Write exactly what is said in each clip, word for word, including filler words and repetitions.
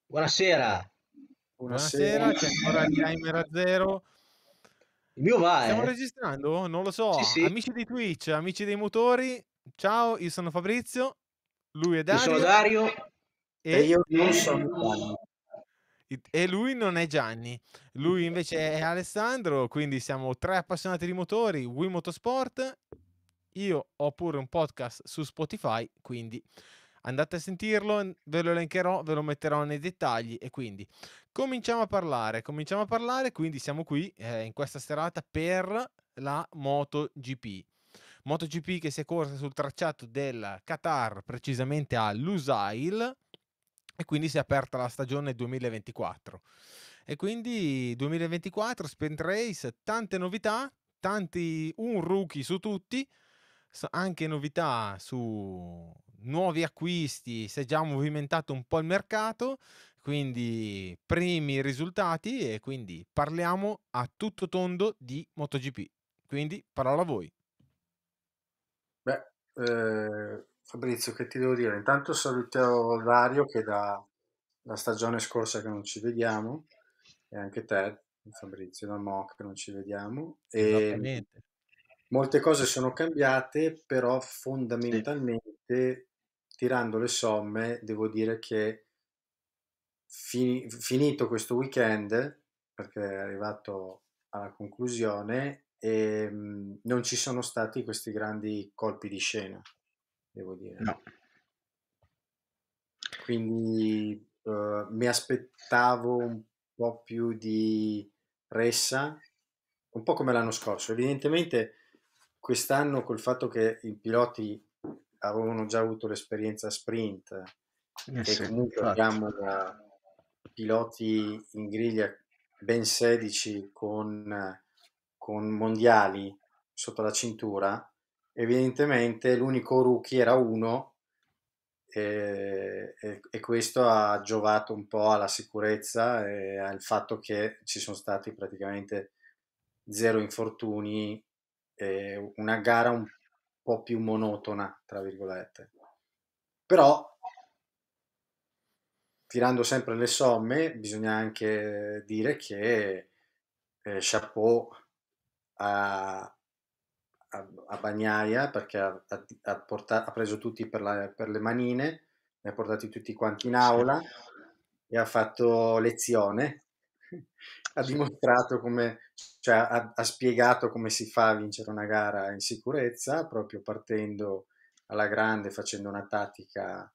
Buonasera. Buonasera, Buonasera. c'è ancora il timer a zero. Il mio va, Stiamo eh? registrando? Non lo so. Sì, sì. Amici di Twitch, amici dei motori, ciao, io sono Fabrizio, lui è Io sono Dario Dario. E e io non sono Gianni. it e lui non è Gianni. Lui invece è Alessandro, quindi siamo tre appassionati di motori, Wii Motorsport. Io ho pure un podcast su Spotify, quindi andate a sentirlo, n ve lo elencherò, ve lo metterò nei dettagli e quindi cominciamo a parlare, cominciamo a parlare, quindi siamo qui, ehm, in questa serata per la MotoGP. MotoGP che si è corsa sul tracciato del Qatar, precisamente a Lusail, e quindi si è aperta la stagione duemilaventiquattro. E quindi duemilaventiquattro Sprint Race, tante novità, tanti un rookie su tutti, s anche novità su nuovi acquisti, si è già movimentato un po' il mercato, quindi primi risultati e quindi parliamo a tutto tondo di MotoGP. Quindi parola a voi. Beh, eh, Fabrizio, che ti devo dire? Intanto saluto Dario che da la stagione scorsa che non ci vediamo, e anche te, Fabrizio, da mo' che non ci vediamo. E Esattamente. molte cose sono cambiate, però Sì. fondamentalmente, tirando le somme, devo dire che Fi- finito questo weekend, perché è arrivato alla conclusione, e mh, non ci sono stati questi grandi colpi di scena, devo dire. No. Quindi eh, mi aspettavo un po' più di pressa, un po' come l'anno scorso. Evidentemente quest'anno col fatto che i piloti avevano già avuto l'esperienza sprint Eh e sì, comunque infatti. abbiamo piloti in griglia ben sedici con, con mondiali sotto la cintura, evidentemente l'unico rookie era uno e, e- e questo ha giovato un po' alla sicurezza e al fatto che ci sono stati praticamente zero infortuni e una gara un po' più monotona, tra virgolette. Però, tirando sempre le somme, bisogna anche dire che eh, chapeau a, a, a Bagnaia perché ha, ha- ha porta- ha preso tutti per, la- per le manine, li ha portati tutti quanti in Sì, aula e ha fatto lezione. Ha sì. dimostrato come, cioè ha, ha spiegato come si fa a vincere una gara in sicurezza, proprio partendo alla grande, facendo una tattica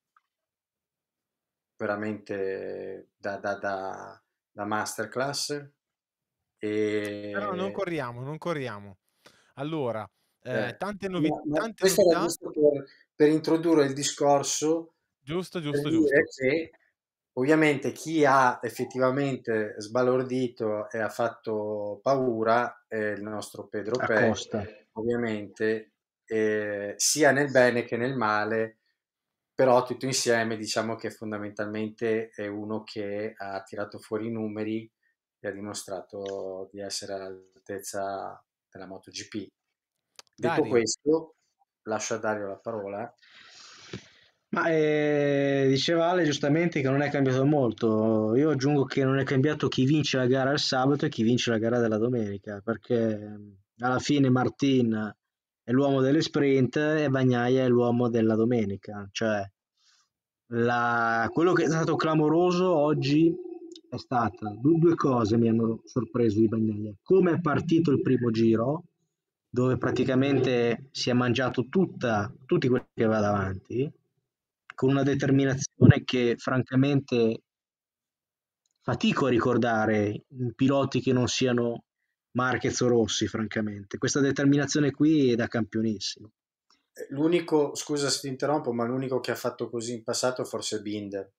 veramente da, da, da, da masterclass. Però non E, corriamo, non corriamo. Allora, ehm, eh, tante novi ma- ma tante questo era novità. giusto per, per introdurre il discorso, Giusto, per giusto, dire giusto. che ovviamente chi ha effettivamente sbalordito e ha fatto paura è il nostro Pedro Pe, Acosta. ovviamente, eh, sia nel bene che nel male, però tutto insieme diciamo che fondamentalmente è uno che ha tirato fuori i numeri e ha dimostrato di essere all'altezza della MotoGP. Detto Dario, questo, lascio a Dario la parola. Ma eh, diceva Ale giustamente che non è cambiato molto. Io aggiungo che non è cambiato chi vince la gara il sabato e chi vince la gara della domenica, perché mh, alla fine Martin è l'uomo delle sprint e Bagnaia è l'uomo della domenica. Cioè, la- quello che è stato clamoroso oggi è stata du- due cose mi hanno sorpreso di Bagnaia. Come è partito il primo giro, dove praticamente si è mangiato tutta, tutti quelli che aveva davanti, con una determinazione che francamente fatico a ricordare in piloti che non siano Marquez o Rossi, francamente. Questa determinazione qui è da campionissimo. L'unico, scusa se ti interrompo, ma l'unico che ha fatto così in passato forse è Binder.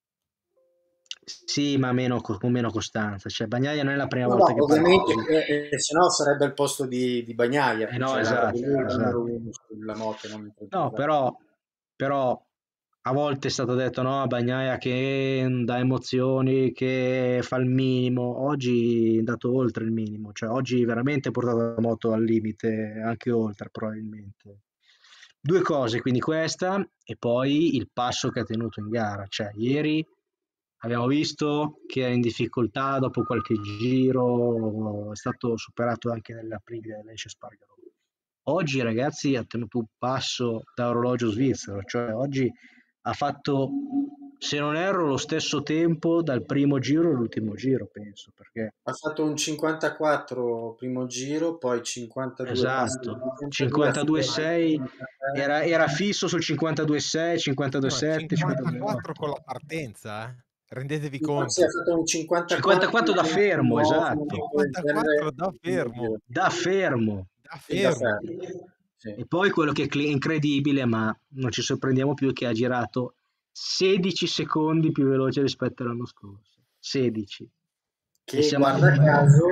Sì, ma meno, co- con meno costanza. Cioè, Bagnaia non è la prima No, volta no, che parte ovviamente, così. eh, eh, se no sarebbe il posto di, di Bagnaia, Eh no, cioè l'avrebbe esatto, lui il numero esatto. uno sulla moto, non il No, progettato. però, però a volte è stato detto no, a Bagnaia che dà emozioni, che fa il minimo. Oggi è andato oltre il minimo, cioè oggi veramente ha portato la moto al limite, anche oltre probabilmente. Due cose, quindi questa e poi il passo che ha tenuto in gara. Cioè, ieri abbiamo visto che era in difficoltà dopo qualche giro, è stato superato anche nell'Aprilia dell'Esce Spargaro. Oggi ragazzi ha tenuto un passo da orologio svizzero, cioè oggi ha fatto, se non erro, lo stesso tempo dal primo giro all'ultimo giro, penso, perché Ha fatto un cinquantaquattro primo giro, poi cinquantadue passi, esatto, cinquantadue a cinquantadue fermo, sei cinquantatré. era, era fisso sul cinquantadue sei, Sì, cinquantadue ma sette, cinquantadue cinquantaquattro con otto. la partenza, eh. Rendetevi Sì, ha conto. fatto un cinquantaquattro, cinquantaquattro da fermo, ventinove, una esatto, cosa del cinquantaquattro genere, da il primo fermo, giro. da fermo. da Sì, da fermo. fermo. Sì. E poi quello che è cli- incredibile, ma non ci sorprendiamo più, è che ha girato sedici secondi più veloce rispetto all'anno scorso. sedici. E Che siamo guarda a... caso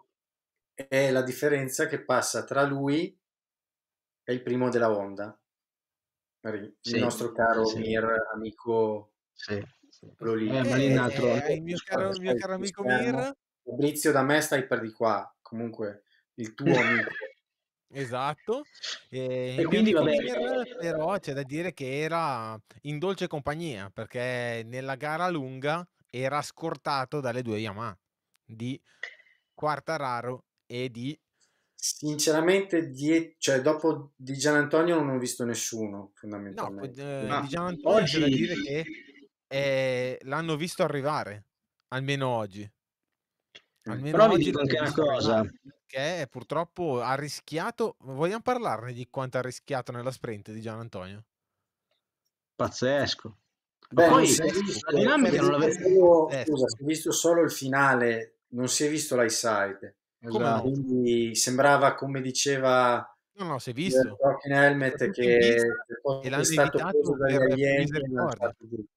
è la differenza che passa tra lui e il primo della Honda, il Sì, nostro caro sì, Mir, amico, sì, sì. quello lì. Eh, ma lì è un altro... Eh, il mio Guarda, caro, il mio stai caro sullo amico schermo. Mir, Fabrizio, da me stai per di qua, comunque il tuo amico. esatto, e E il mio quindi amico vabbè, Mir però c'è da dire che era in dolce compagnia, perché nella gara lunga era scortato dalle due Yamaha di Quartararo e di... Sinceramente, die- cioè, dopo di Gian Antonio non ho visto nessuno, No, fondamentalmente. eh, ma di Gian Antonio c'è da oggi... dire che eh, l'hanno visto arrivare, almeno oggi. Mm. Almeno Però vi oggi dico l'hanno anche una visto cosa, arrivare, che purtroppo ha rischiato. Vogliamo parlarne di quanto ha rischiato nella sprint di Gian Antonio? pazzesco. Ma Beh, non poi si è Pazzesco, la visto, si è dinamica non visto l'avete... solo, scusa, pazzesco. si è visto solo il finale, non si è visto l'high side. Come no? Esatto. Quindi sembrava, come diceva No, no, si è il visto. Talking È Helmet, caduto in che pista e è l'hanno stato preso evitato dagli per, per alieni e misericordia. lanciato giù.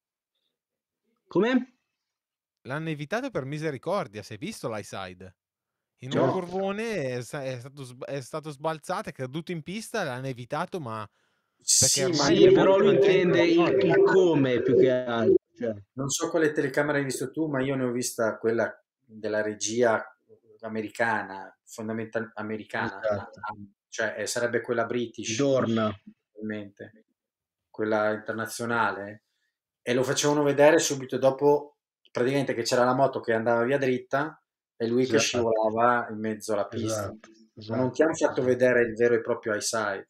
Come? L'hanno evitato per misericordia, si è visto l'high side. In un No, curvone è, sa- è stato, sb- è stato sbalzato, è caduto in pista, l'hanno evitato, ma perché sì, ma ormai Sì, le io però moto lui non c'è intende il, misericordia. il come più che altro. Cioè, non so quale telecamera hai visto tu, ma io ne ho vista quella della regia americana, fondamental americana, a- esatto. a- cioè eh, sarebbe quella British, Dorna. probabilmente, quella internazionale, e lo facevano vedere subito dopo, praticamente che c'era la moto che andava via dritta e lui che Esatto, scivolava in mezzo alla pista. esatto, Ma non ti esatto, hanno fatto esatto. vedere il vero e proprio high side.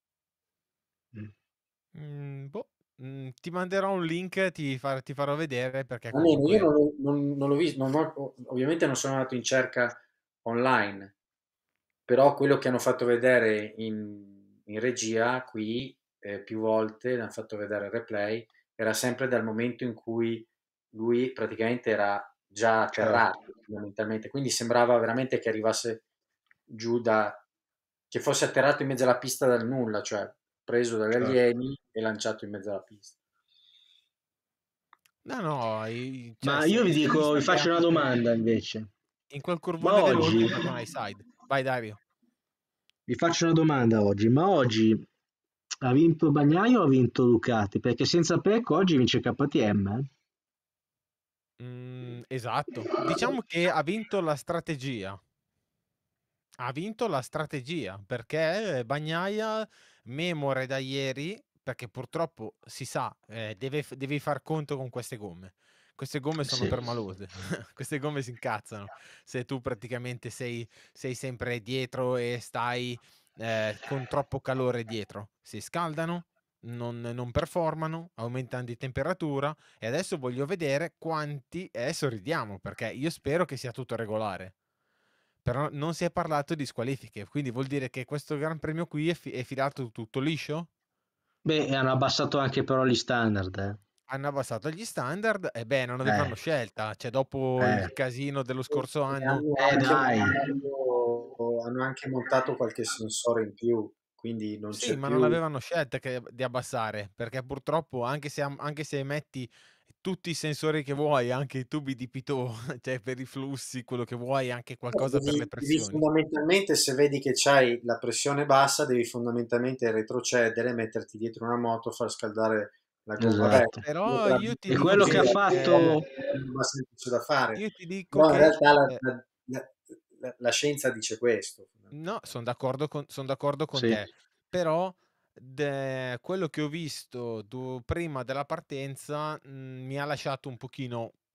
Mm. Mm, boh, mm, ti manderò un link, ti, far- ti farò vedere perché Almeno io comunque... non l'ho non- non l'ho visto, non ho- ovviamente non sono andato in cerca online, però quello che hanno fatto vedere in, in regia qui eh, più volte, l'hanno fatto vedere il replay, era sempre dal momento in cui lui praticamente era già Certo, atterrato, fondamentalmente, quindi sembrava veramente che arrivasse giù da, che fosse atterrato in mezzo alla pista dal nulla, cioè preso dagli certo. alieni e lanciato in mezzo alla pista. No, no, i- cioè, Ma si, io vi si è dico, visto vi che faccio una anche domanda invece. in quel Ma curvone veloce oggi, è andato un high side. Vai Dario. vi faccio una domanda oggi, ma oggi ha vinto Bagnaia o ha vinto Ducati? Perché senza Pecco oggi vince K T M. eh? Mm, esatto. Diciamo che ha vinto la strategia. Ha vinto la strategia perché Bagnaia, memore da ieri, perché purtroppo si sa, eh, deve, f- devi far conto con queste gomme. Queste gomme sono Sì, permalose, queste gomme si incazzano. Se tu praticamente sei, sei sempre dietro e stai eh, con troppo calore dietro, si scaldano, non, non performano, aumentano di temperatura e adesso voglio vedere quanti, e adesso ridiamo perché io spero che sia tutto regolare. Però non si è parlato di squalifiche, quindi vuol dire che questo Gran Premio qui è, fi- è filato tutto liscio? beh, hanno abbassato anche però gli standard. Eh, Hanno abbassato gli standard e beh, non eh, avevano scelta, cioè dopo eh, il casino dello scorso E anno. hanno eh, anche dai. montato, hanno anche montato qualche sensore in più, quindi non Sì, c'è ma non più. avevano scelta che di abbassare, perché purtroppo anche se, am- anche se metti tutti i sensori che vuoi, anche i tubi di Pitot, cioè per i flussi, quello che vuoi, anche No, qualcosa per le Devi, devi pressioni. fondamentalmente, se vedi che c'hai la pressione bassa, devi fondamentalmente retrocedere, metterti dietro una moto, far scaldare la gomma. Vabbè, Esatto. io Però te la io dico ti E dico quello così, che ha che, è eh, fatto... abbastanza semplice da fare, io ti dico però in che realtà la, eh, la- la- la- la scienza dice questo. no, sono d'accordo con, son d'accordo con Sì. te, però de- quello che ho visto du- prima della partenza mh, mi ha lasciato un pochino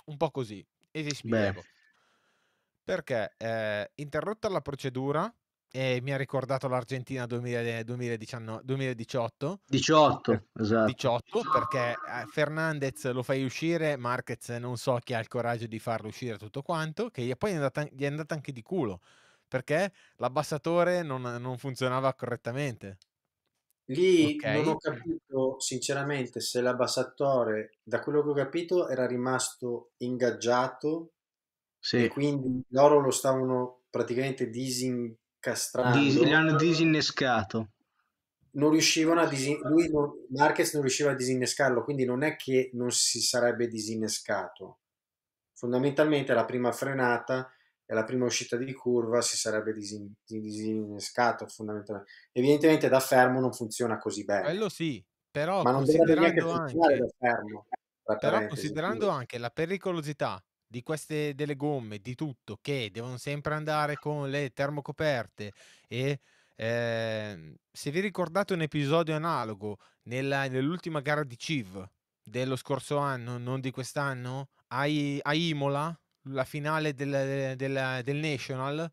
un po' così, e ti Beh, spiego. Perché eh, interrotta la procedura, e mi ha ricordato l'Argentina duemila duemiladiciannove duemiladiciotto, per- diciotto, esatto. diciotto, perché eh, Fernandez lo fai uscire, Marquez non so chi ha il coraggio di farlo uscire tutto quanto, che gli- poi è andata, gli è andata anche di culo, perché l'abbassatore non, non funzionava correttamente. Lì non ho Ok? capito sinceramente se l'abbassatore, da quello che ho capito, era rimasto ingaggiato e Sì. quindi loro lo stavano praticamente Dis- disincastrando. l'hanno disinnescato. Non riuscivano a disin- lui non- Marquez non riusciva a disinnescarlo, quindi non è che non si sarebbe disinnescato. Fondamentalmente la prima frenata e la prima uscita di curva si sarebbe disin- disinnescato fondamentalmente. Evidentemente da fermo non funziona così bene, Quello sì, però ma non dovrebbe neanche considerando funzionare da anche, fermo, tra però parentesi. considerando anche la pericolosità di queste delle gomme, di tutto, che devono sempre andare con le termocoperte e ehm, se vi ricordate un episodio analogo nella- nell'ultima gara di C I V dello scorso anno, non di quest'anno, a, I- a Imola, la finale del, del- del National,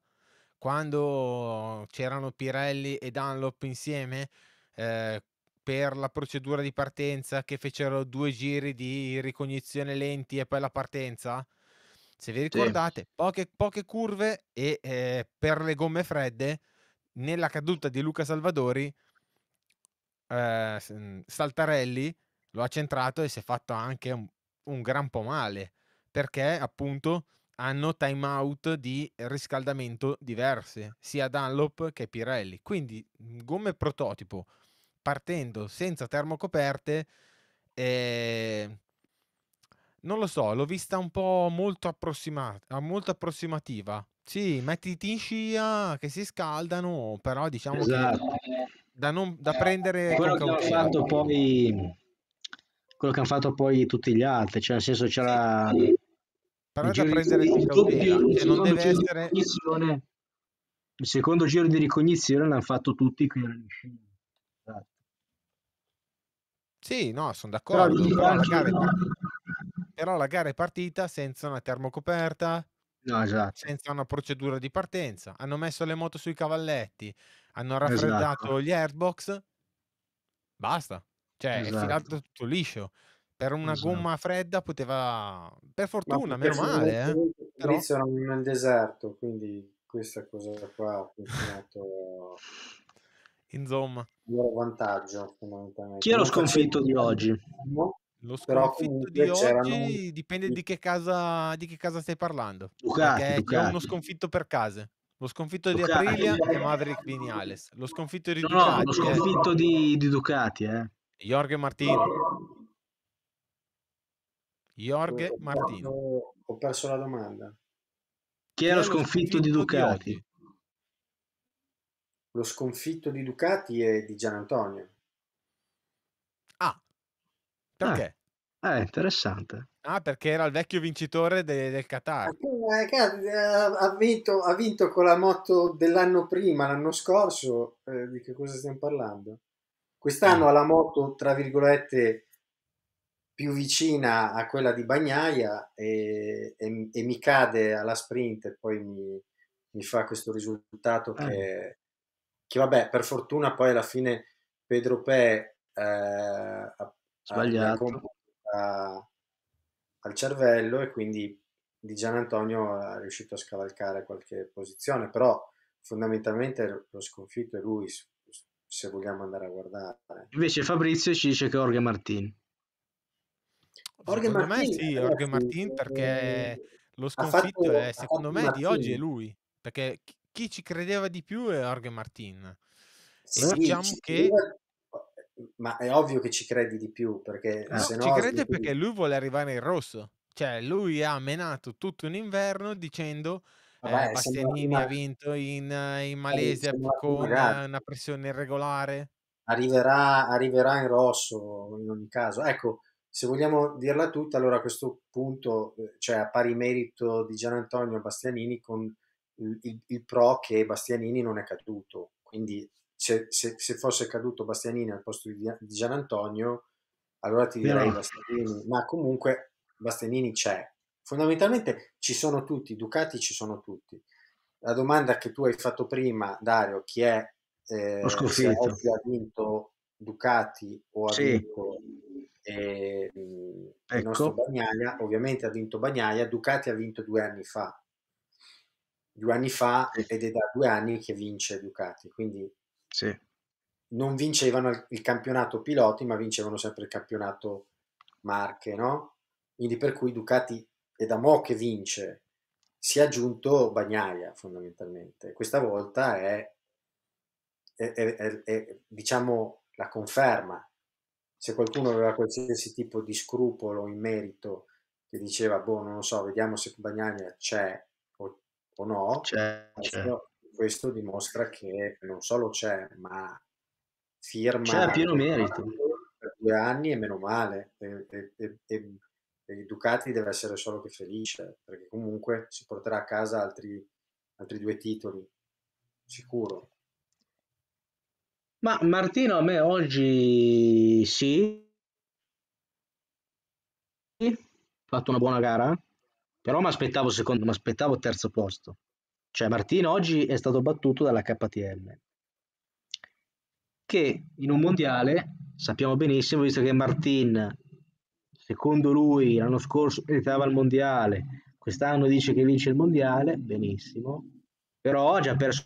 quando c'erano Pirelli e Dunlop insieme, eh, per la procedura di partenza, che fecero due giri di ricognizione lenti e poi la partenza. Se vi Sì. ricordate, poche, poche curve e eh, per le gomme fredde, nella caduta di Luca Salvadori, eh, s- Saltarelli lo ha centrato e si è fatto anche un, un gran po' male, perché appunto hanno time out di riscaldamento diverse, sia Dunlop che Pirelli. Quindi mh, gomme prototipo partendo senza termocoperte, eh, non lo so, l'ho vista un po' molto approssimata, molto approssimativa. Sì, mettiti in scia che si scaldano, però diciamo che Esatto. da, non, da prendere con Quello che hanno cautela. fatto poi, quello che hanno fatto poi tutti gli altri, cioè nel senso Sì, c'era però il è da giro di, prendere con il doppio, cautela, il cioè non secondo deve giro di essere... ricognizione, il secondo giro di ricognizione l'hanno fatto tutti qui in scia. Esatto. Sì, no, sono Però d'accordo, lì però la anche gara è partita, però la gara è partita senza una termocoperta, no, esatto, senza una procedura di partenza. Hanno messo le moto sui cavalletti, hanno esatto, raffreddato gli airbox, basta. Cioè, è esatto, filato tutto liscio. Per una esatto. gomma fredda poteva... Per Ma fortuna, perché meno male, eh. fondamentalmente Però, Fabrizio era nel deserto, quindi questa cosa qua ha funzionato insomma, a loro vantaggio Chi è fondamentalmente. lo Non faceva sconfitto di oggi? lo però sconfitto di comunque c'erano oggi dipende di che casa, di che casa stai parlando. Ducati, Perché c'è uno Ducati, sconfitto per case. Lo sconfitto di Ducati. Aprilia è Maverick Viñales. Lo sconfitto di No, no, lo Ducati è sconfitto di, di Ducati, eh. Jorge Martin. ho Jorge perso, Martin. ho perso la domanda. Chi è Chi lo è lo sconfitto di sconfitto di Ducati? oggi? Lo sconfitto di Ducati è di Gian Antonio. Ah, Eh, perché? eh, interessante. Ah, perché era il vecchio vincitore de- del Qatar. Eh, cazzo, eh, Ha vinto, ha vinto con la moto dell'anno prima, l'anno scorso. Eh, di che cosa stiamo parlando? Quest'anno Eh, ha la moto, tra virgolette, più vicina a quella di Bagnaia e, e- e mi cade alla sprint e poi mi, mi fa questo risultato eh, che, che, vabbè, per fortuna poi alla fine Pedro Pe eh, ha- ha- gli ha sbagliato. combattuto a- al cervello e quindi Di Gian Antonio è riuscito a scavalcare qualche posizione, però fondamentalmente lo sconfitto è lui, s- se vogliamo andare a guardare. Invece Fabrizio ci dice che è Jorge Martin. Jorge Secondo me Martin, sì, Jorge ragazzi, Martin, perché eh, lo ha sconfitto fatto, è, ha secondo fatto i me, di oggi è mattini. lui. Perché chi chi ci credeva di più è Jorge Martin. E Eh, Sì, diciamo ci che credeva, ma è ovvio che ci credi di più, perché eh, no, se ci no crede smetti di... perché lui vuole arrivare in rosso. Cioè, lui ha menato tutto un inverno dicendo eh, Vabbè, siamo alla Bastianini prima, ha vinto in, eh, in eh, Malesia siamo p- alla prima con gara. eh, una pressione irregolare. Arriverà, arriverà in rosso in ogni caso. Ecco, se vogliamo dirla tutta, allora a questo punto, eh, cioè a pari merito di Gian Antonio Bastianini con il, il- il pro che Bastianini non è caduto. Quindi se, se- se fosse caduto Bastianini al posto di, di Gian Antonio, allora ti direi però, Bastianini, ma comunque Bastianini c'è. fondamentalmente ci sono tutti, Ducati ci sono tutti. La domanda che tu hai fatto prima, Dario, chi è, Lo eh, se sconfitto. oggi ha vinto Ducati o ha Sì, vinto eh, il nostro ecco, Bagnaia, ovviamente ha vinto Bagnaia, Ducati ha vinto due anni fa, due anni fa sì, ed è da due anni che vince Ducati, quindi sì. non vincevano il, il campionato piloti, ma vincevano sempre il campionato marche, no? Quindi per cui Ducati è da mo' che vince, si è aggiunto Bagnaia fondamentalmente. Questa volta è, è- è- è- è, diciamo, la conferma. Se qualcuno aveva qualsiasi tipo di scrupolo in merito, che diceva, boh, non lo so, vediamo se Bagnaia c'è o, o no, C'è, c'è. questo, questo dimostra che non solo c'è, ma C'è a firma pieno merito. per due anni e meno male. E, e, e, e- e Ducati deve essere solo che felice, perché comunque si porterà a casa altri, altri due titoli, sicuro. Ma Martino a me oggi sì, ha fatto una buona gara, però mi aspettavo secondo, mi aspettavo terzo posto. Cioè Martino oggi è stato battuto dalla K T M, che in un mondiale sappiamo benissimo, visto che Martin, secondo lui, l'anno scorso meritava il mondiale, quest'anno dice che vince il mondiale, benissimo, però ha già perso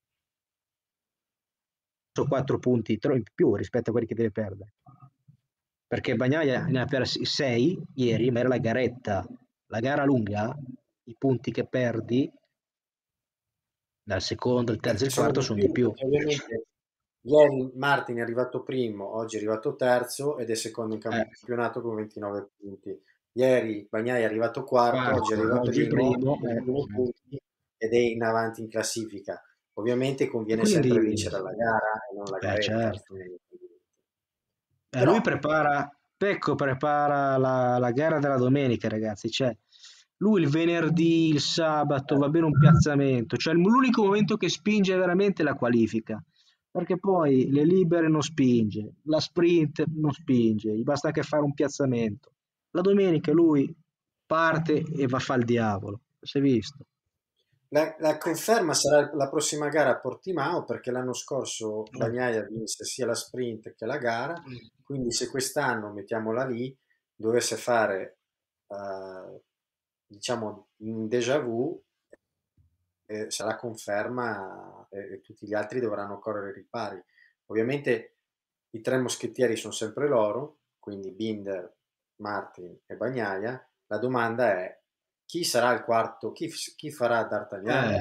quattro punti in più rispetto a quelli che deve perdere. Perché Bagnaia ne ha persi sei ieri, ma era la garetta. La gara lunga, i punti che perdi dal secondo, il terzo e Eh, il sono quarto di sono di più, più. perché ovviamente ieri Martin è arrivato primo, oggi è arrivato terzo ed è secondo in Eh, campionato con ventinove punti. Ieri Bagnaia è arrivato quarto, oggi è quarto, arrivato oggi primo, primo. Eh. ventuno punti ed è in avanti in classifica. Ovviamente E conviene sempre quindi, vincere la gara e non la beh, garetta, certo. fondamentalmente. Eh, Però lui prepara, Pecco prepara la, la gara della domenica, ragazzi. Cioè, lui il venerdì, il sabato va bene un piazzamento. Cioè, l'unico momento che spinge veramente è la qualifica. Perché poi le libere non spinge, la sprint non spinge, gli basta che fare un piazzamento. La domenica lui parte e va a fare il diavolo. Si è visto? La, la conferma sarà la prossima gara a Portimao perché l'anno scorso Eh. Bagnaia vinse sia la sprint che la gara, quindi se quest'anno, mettiamola lì, dovesse fare eh, diciamo un déjà vu, eh, sarà conferma e, e tutti gli altri dovranno correre ai ripari. Ovviamente i tre moschettieri sono sempre loro, quindi Binder, Martin e Bagnaia. La domanda è chi sarà il quarto, chi, chi farà Eh, D'Artagnan?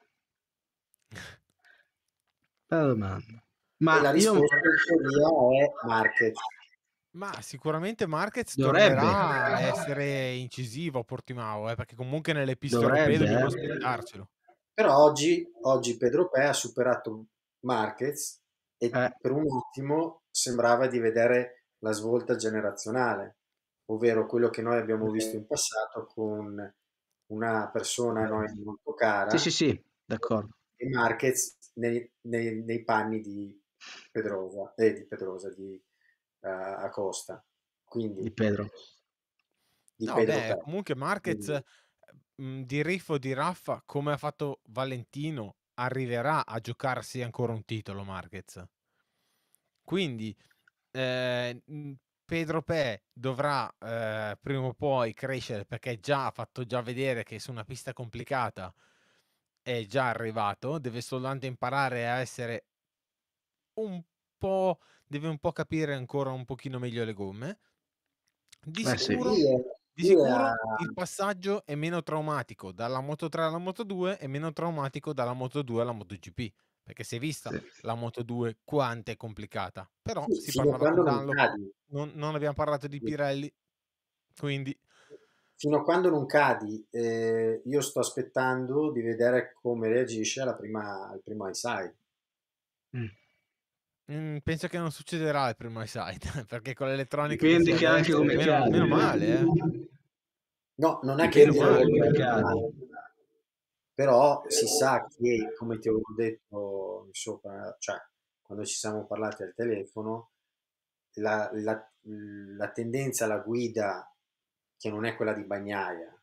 bella domanda. E la Ma io risposta in teoria è Marquez. Ma sicuramente Marquez dovrebbe, tornerà a essere incisivo a Portimao, eh, perché comunque nelle piste europee dovrebbe, dobbiamo eh. aspettarcelo. Però oggi, oggi Pedro Pè ha superato Marquez e Eh, per un attimo sembrava di vedere la svolta generazionale, ovvero quello che noi abbiamo visto in passato con una persona a noi molto sì, sì, cara sì, d'accordo. e Marquez nei, nei- nei panni di Pedrosa, eh, di Pedrosa, di eh, Acosta, Di quindi Pedro. di No, Pedro beh, Pè. comunque Marquez, Quindi, mh, di Riff o di Raffa, come ha fatto Valentino, arriverà a giocarsi ancora un titolo Marquez. Quindi eh, mh, Pedro Pè dovrà eh, prima o poi crescere perché già ha fatto già vedere che su una pista complicata è già arrivato, deve soltanto imparare a essere un po', deve un po' capire ancora un pochino meglio le gomme. Di Eh sì. sicuro, lui è, di lui è- sicuro il passaggio è meno traumatico dalla Moto tre alla Moto due e meno traumatico dalla Moto due alla MotoGP, perché si è vista Sì. la Moto due quanto è complicata, però sì, si fino a parlava con quando non Dunlop, cadi. non, non abbiamo parlato di Pirelli, quindi Fino a quando non cadi, eh, io sto aspettando di vedere come reagisce alla prima, al primo eyesight. Mm. mm, penso che non succederà il primo eyesight, perché con l'elettronica che Dipende c'è che anche adesso, come meno, cadi. meno male, eh, No, non è che Dipende meno che io, male. come cadi. però si sa che, come ti avevo detto sopra, cioè quando ci siamo parlati al telefono, la, la- la tendenza alla guida che non è quella di Bagnaia,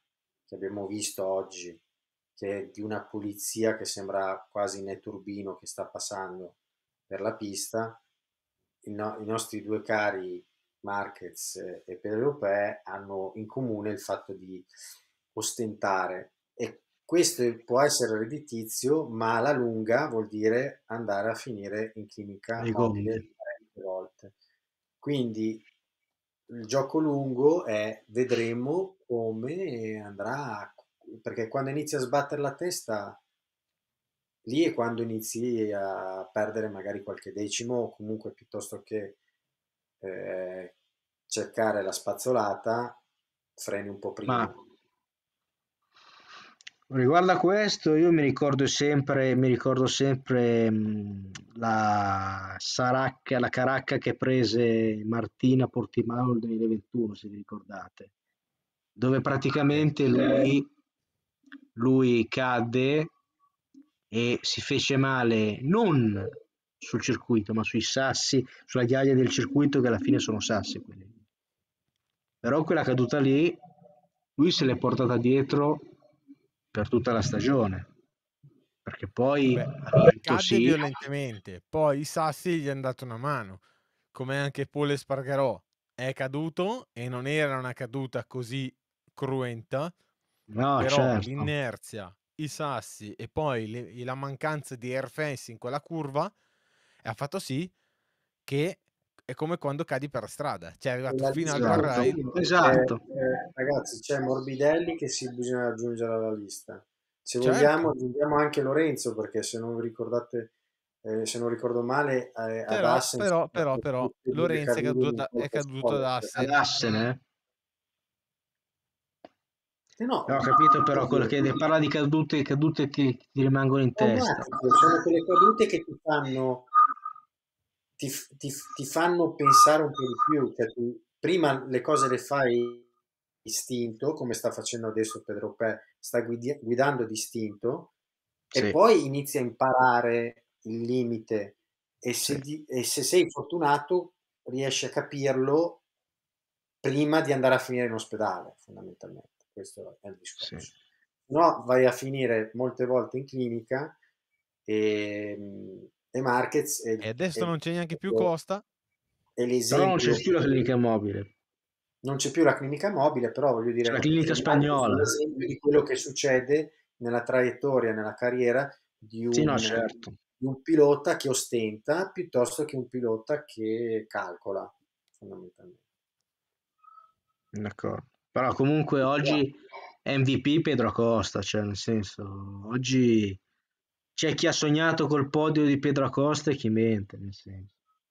che abbiamo visto oggi, che è di una pulizia che sembra quasi Netturbino che sta passando per la pista, i, no- i nostri due cari Marquez e e Pedropè hanno in comune il fatto di ostentare, e questo può essere redditizio, ma alla lunga vuol dire andare a finire in clinica Le gomme. mobile parecchie volte. Quindi il gioco lungo è, vedremo come andrà, a- perché quando inizi a sbattere la testa, lì è quando inizi a perdere magari qualche decimo, o comunque piuttosto che eh, cercare la spazzolata, freni un po' Ma prima. riguardo a questo, io mi ricordo sempre, mi ricordo sempre mh, la Saracca, la Caracca che prese Martina Portimao nel duemilaventuno, se vi ricordate, dove Sì. praticamente lui, lui cadde e si fece male non sul circuito, ma sui sassi, sulla ghiaia del circuito che alla fine sono sassi quelli. Però quella caduta lì, lui se l'è portata dietro per tutta la stagione, perché poi Beh, ha vinto cadde sì, violentemente, poi i sassi gli hanno dato una mano, come anche Paul Espargarò è caduto e non era una caduta così cruenta, no però certo, l'inerzia, i sassi e poi le- la mancanza di airfence in quella curva ha fatto sì che è come quando cadi per strada, cioè è arrivato Nella fino al lista esatto, guardrail. c'è- esatto. c'è- ragazzi, c'è Morbidelli che si bisogna aggiungere alla lista. Se vogliamo, Certo, aggiungiamo anche Lorenzo, perché se non vi ricordate, eh, se non ricordo male, eh, ad però, Assen però, sono però, state però, tutte e due Lorenzo è cadute caduto in da, è colpo caduto da sport. Assen. Ad Assen, eh? Eh no, No, ho capito però quello oddio, che parla di cadute, cadute che ti rimangono in testa. traumatiche, sono quelle cadute che ti fanno, ti, f- ti f- ti fanno pensare un po' di più, cioè tu prima le cose le fai istinto, come sta facendo adesso Pedro Pe, sta guidi- guidando distinto, e Sì, poi inizi a imparare il limite, e sì, se, di- e se sei fortunato riesci a capirlo prima di andare a finire in ospedale, fondamentalmente. Questo è il sì. discorso. No, vai a finire molte volte in clinica, e, e Marquez è, E adesso è- non c'è neanche più Costa. è Però non c'è l'esempio. più la clinica mobile, Non c'è più la clinica mobile, però voglio c'è la dire, clinica Marquez è spagnola. l'esempio di quello che succede nella traiettoria, nella carriera di Sì, no, un, certo, di un pilota che ostenta piuttosto che un pilota che calcola, fondamentalmente. d'accordo. Però comunque oggi M V P Pedro Acosta, cioè nel senso, oggi c'è chi ha sognato col podio di Pedro Acosta e chi mente, nel senso.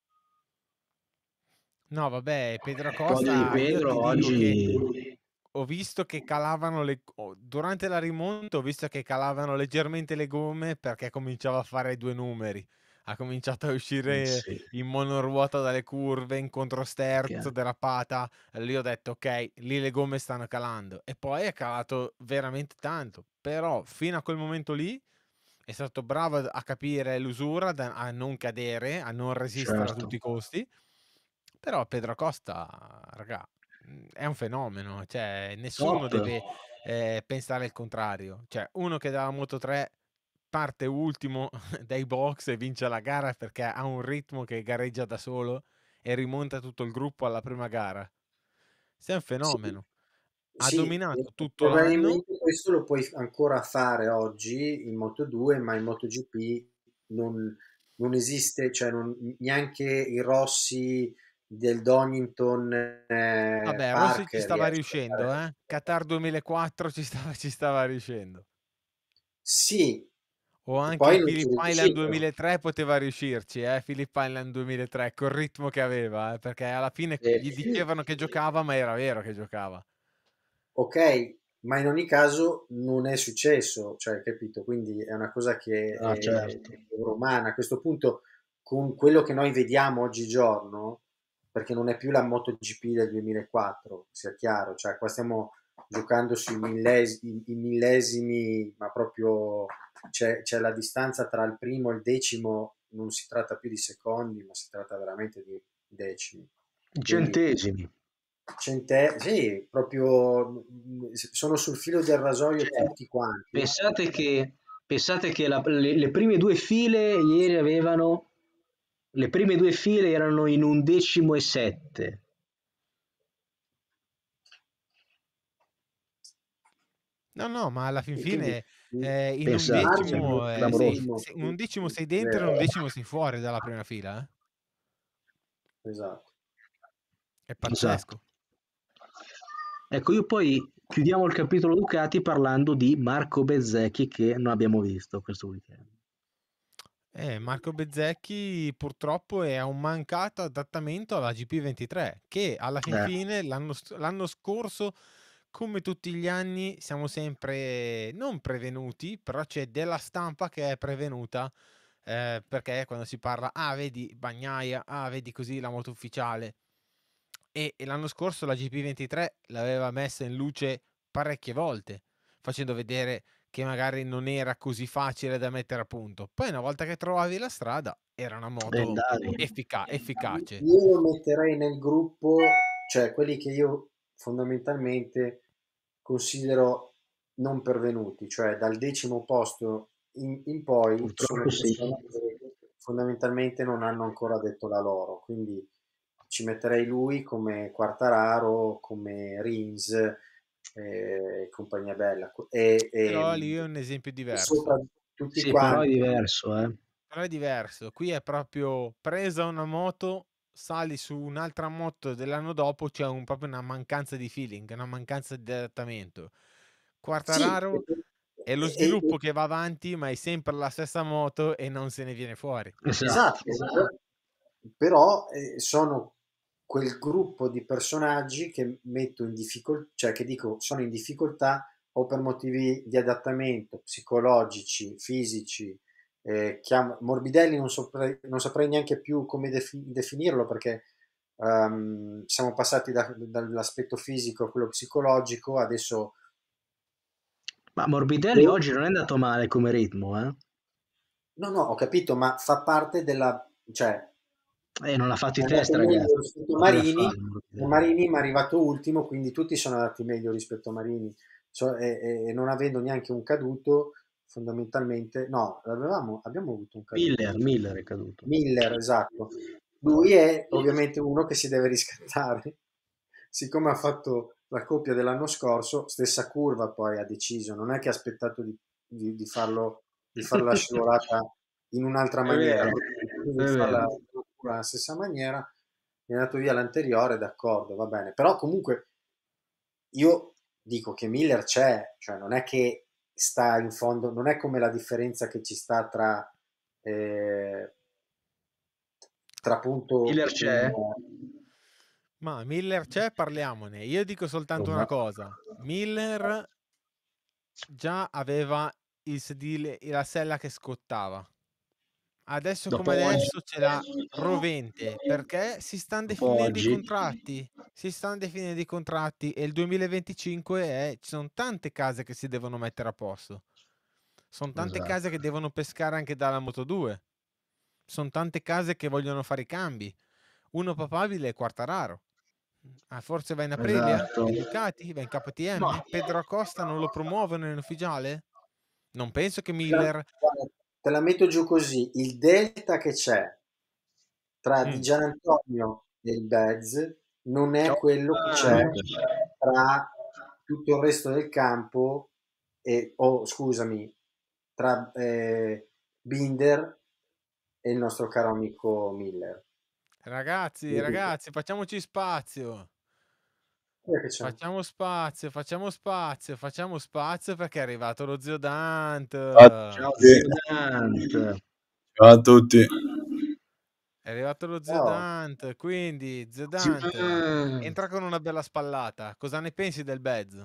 No, vabbè, Pedro Il podio di Costa, io ti Pedro dico che oggi, ho visto che calavano le... oh, durante la rimonta ho visto che calavano leggermente le gomme perché cominciava a fare due numeri. Ha cominciato a uscire sì, in monoruota dalle curve, in controsterzo, che- derapata. E lì ho detto, ok, lì le gomme stanno calando. E poi è calato veramente tanto. Però fino a quel momento lì è stato bravo a capire l'usura, da- a non cadere, a non resistere a certo, tutti i costi. Però Pedro Costa, raga, mh, è un fenomeno, cioè nessuno top. deve eh, pensare il contrario. Cioè, uno che dalla Moto tre parte ultimo dai box e vince la gara perché ha un ritmo che gareggia da solo e rimonta tutto il gruppo alla prima gara. Sei un Sì, fenomeno. Ha sì, dominato e tutto l'anno. probabilmente questo lo puoi ancora fare oggi in Moto due, ma in MotoGP non, non esiste, cioè non- neanche i Rossi del Donington eh, Vabbè, Rossi Park ci stava riesce a riuscendo, fare. eh? Qatar duemilaquattro ci stava, ci stava riuscendo. Sì, O e anche poi in non ci Phillip Island riuscivano. duemilatré poteva riuscirci, eh? Phillip Island duemilatré, col ritmo che aveva, eh? Perché alla fine Eh, gli sì, dicevano che giocava, ma era vero che giocava. ok, ma in ogni caso non è successo, cioè, capito? Quindi è una cosa che Ah, è, certo. è romana. A questo punto, con quello che noi vediamo oggigiorno, perché non è più la MotoGP del duemilaquattro, sia chiaro, cioè qua stiamo giocando sui milles- i, i millesimi, ma proprio c'è, c'è la distanza tra il primo e il decimo, non si tratta più di secondi, ma si tratta veramente di decimi. Quindi Centesimi. Cente- sì, proprio sono sul filo del rasoio Cioè, tutti quanti. pensate che, pensate che la- le, le prime due file ieri avevano, le prime due file erano in undecimo e sette. No, no, ma alla fin E quindi fine eh, in Pensate, cioè, undecimo, eh, sei, clamoroso. sei- un undecimo sei dentro e un undecimo sei fuori dalla prima fila. Eh? Esatto. È Esatto. pazzesco. Ecco, io poi chiudiamo il capitolo Ducati parlando di Marco Bezzecchi che non abbiamo visto questo weekend. Eh, Marco Bezzecchi purtroppo è un mancato adattamento alla G P ventitré, che alla fin Eh, fine l'anno, s- l'anno scorso, come tutti gli anni, siamo sempre non prevenuti, però c'è della stampa che è prevenuta, eh, perché quando si parla, ah, vedi Bagnaia, ah, vedi così la moto ufficiale. E, e l'anno scorso la G P ventitré l'aveva messa in luce parecchie volte, facendo vedere che magari non era così facile da mettere a punto. Poi una volta che trovavi la strada, era una moto Bendari. effica- efficace. Io lo metterei nel gruppo, cioè quelli che io fondamentalmente considero non pervenuti, cioè dal decimo posto in, in poi sono Purtroppo sì. persone che fondamentalmente non hanno ancora detto la loro, quindi ci metterei lui come Quartararo, come Rins eh, e compagnia bella. E, e, Però lì è un esempio e sopra diverso. tutti Sì, però è quanti. diverso, eh. Però è diverso. Qui è proprio presa una moto, sali su un'altra moto dell'anno dopo, c'è un, proprio una mancanza di feeling, una mancanza di adattamento. Sì, e, Quartararo è lo e- sviluppo e- che va avanti, ma è sempre la stessa moto e non se ne viene fuori. Esatto. esatto, però eh, sono quel gruppo di personaggi che metto in difficoltà, cioè che dico sono in difficoltà o per motivi di adattamento psicologici, fisici. Eh, chiam- Morbidelli non saprei, non saprei neanche più come defi- definirlo perché ehm, siamo passati da- dall'aspetto fisico a quello psicologico, adesso Ma Morbidelli oggi non è andato male come ritmo, eh. no, no, ho capito, ma fa parte della, cioè Eh, non ha fatto è i test, andato meglio ragazzi. rispetto a Poco da Marini, fare, e Morbidelli. Marini mi è arrivato ultimo, quindi tutti sono andati meglio rispetto a Marini. So- e, e- e non avendo neanche un caduto, fondamentalmente, no, avevamo, abbiamo avuto un caduto. Miller, Miller è caduto. Miller, esatto. Lui è ovviamente uno che si deve riscattare. Siccome ha fatto la coppia dell'anno scorso, stessa curva poi ha deciso, non è che ha aspettato di, di- di farlo, di fare la scivolata in un'altra È maniera, vero, ma di è farla vero. nella stessa maniera, è andato via l'anteriore, d'accordo, va bene. Però comunque io dico che Miller c'è, cioè non è che sta in fondo, non è come la differenza che ci sta tra, eh, tra appunto Miller un... c'è? Ma Miller c'è, parliamone. Io dico soltanto una Cosa? cosa. Miller già aveva il sedile, la sella che scottava. Adesso Dopo come oggi? adesso ce l'ha rovente perché si stanno Dopo definendo i oggi? contratti. Si stanno definendo i contratti e il duemilaventicinque è, ci sono tante case che si devono mettere a posto. Sono tante case Esatto. che devono pescare anche dalla Moto due. Sono tante case che vogliono fare i cambi. Uno papabile è Quartararo. Ah, forse va in Aprilia? Esatto. Va in Ducati? Va in Ma K T M? Pedro Acosta non lo promuovono in ufficiale? Non penso che Te la, Miller... guarda, te la metto giù così, il delta che c'è tra Di Mm. Gianantonio e il Bez non è quello che c'è Giovane. tra tutto il resto del campo e, oh, scusami, tra eh, Binder e il nostro caro amico Miller. Ragazzi, ragazzi, facciamoci spazio. Chi è che c'è? Facciamo spazio, facciamo spazio, facciamo spazio perché è arrivato lo zio Ciao a Dante. Ciao tutti. zio Dante. Ciao a tutti. È arrivato lo zio Oh, Dante, quindi zio Zio Dante, Dante. entra con una bella spallata. Cosa ne pensi del Bez?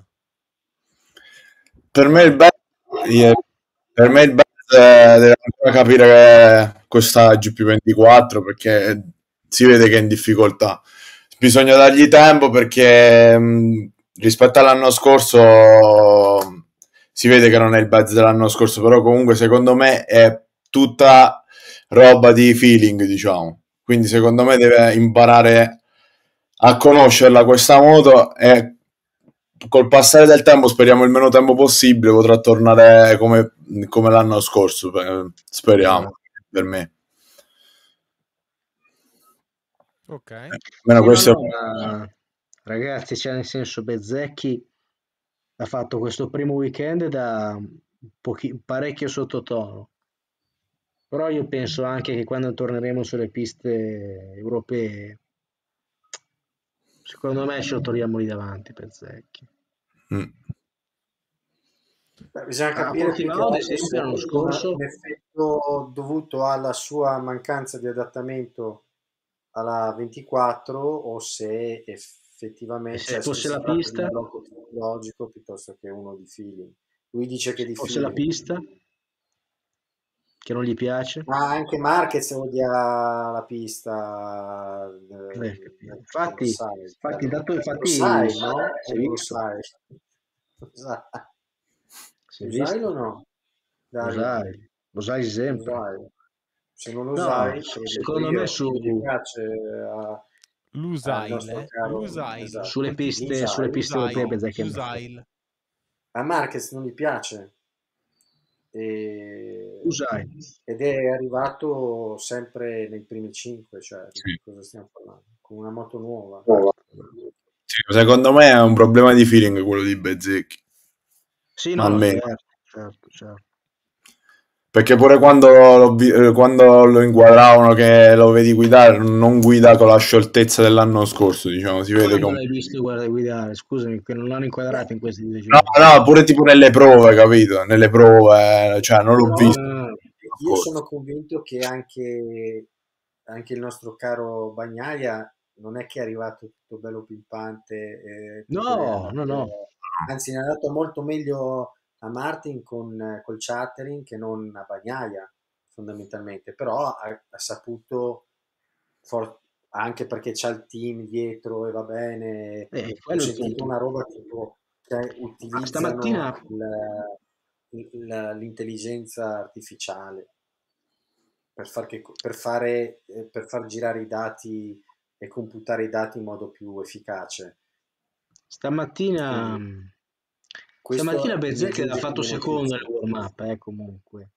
Per me il Bez, per me il Bez eh, deve ancora capire che questa G P ventiquattro perché si vede che è in difficoltà. Bisogna dargli tempo perché mh, rispetto all'anno scorso si vede che non è il Bez dell'anno scorso, però comunque secondo me è tutta roba di feeling, diciamo. Quindi secondo me deve imparare a conoscerla questa moto e col passare del tempo, speriamo il meno tempo possibile, potrà tornare come, come l'anno scorso, speriamo, Esatto. per me. Ok. Almeno Sì, questo no, no, ma, ragazzi, cioè nel senso Bezzecchi ha fatto questo primo weekend da pochi- parecchio sottotono, però io penso anche che quando torneremo sulle piste europee, secondo me ce lo troviamo lì davanti Bezzecchi. Mm. Beh, bisogna A capire più che Portimao, ad altro se esempio, è l'anno un, scorso, un effetto dovuto alla sua mancanza di adattamento alla ventiquattro o se e effettivamente, se cioè se fosse si la tratta di un pista, blocco tecnologico piuttosto che uno di feeling. Lui dice che se di fosse la feeling, pista, che non gli piace, ma anche Marquez odia la pista, eh, eh, capito. lo Infatti, sai, infatti, dato, lo infatti, sai, si no? si è O non lo visto, sai? Lo sai, si è lo sai o visto, no, lo Dario? sai, lo sai Lo sempre. sai. Se non lo No, sai, se- te lo dico secondo me io, su, non gli piace a- al L'Usail, nostro eh? caro, L'Usail. sulle esatto, piste, sulle Lusail. piste europee L'Usail. Bezzecchi è meglio. L'Usail. A Marquez non gli piace e- Usai. ed è arrivato sempre nei primi cinque, cioè di Sì. cosa stiamo parlando? Con una moto nuova. Sì, secondo me è un problema di feeling quello di Bezzecchi, Sì, no, almeno. certo, certo, certo. Perché pure quando lo, vi- eh, quando lo inquadravano che lo vedi guidare, non guida con la scioltezza dell'anno scorso, diciamo, si vede Quando come... l'hai visto guarda, guidare? Scusami, che non l'hanno inquadrato in questi due No, giorni. no, pure tipo nelle prove, capito? Nelle prove, cioè non l'ho Però visto Ah, l'anno io scorso. sono convinto che anche, anche il nostro caro Bagnaia non è che è arrivato tutto bello pimpante, e tutto le ha no, no, no. dato, anzi ne ha dato molto meglio a Martin con col chartering che non a Bagnaia fondamentalmente, però ha, ha saputo, for- anche perché c'ha il team dietro e va bene, Eh, ho quello è il sentito punto. una roba tipo che Ah, utilizzano stamattina, il- il- l'intelligenza artificiale per far, che- per fare, eh, per far girare i dati e computare i dati in modo più efficace. stamattina, Quindi stamattina questo mi Bezzecchi ha giunge fatto come secondo nel notizia. warm-up, eh, comunque.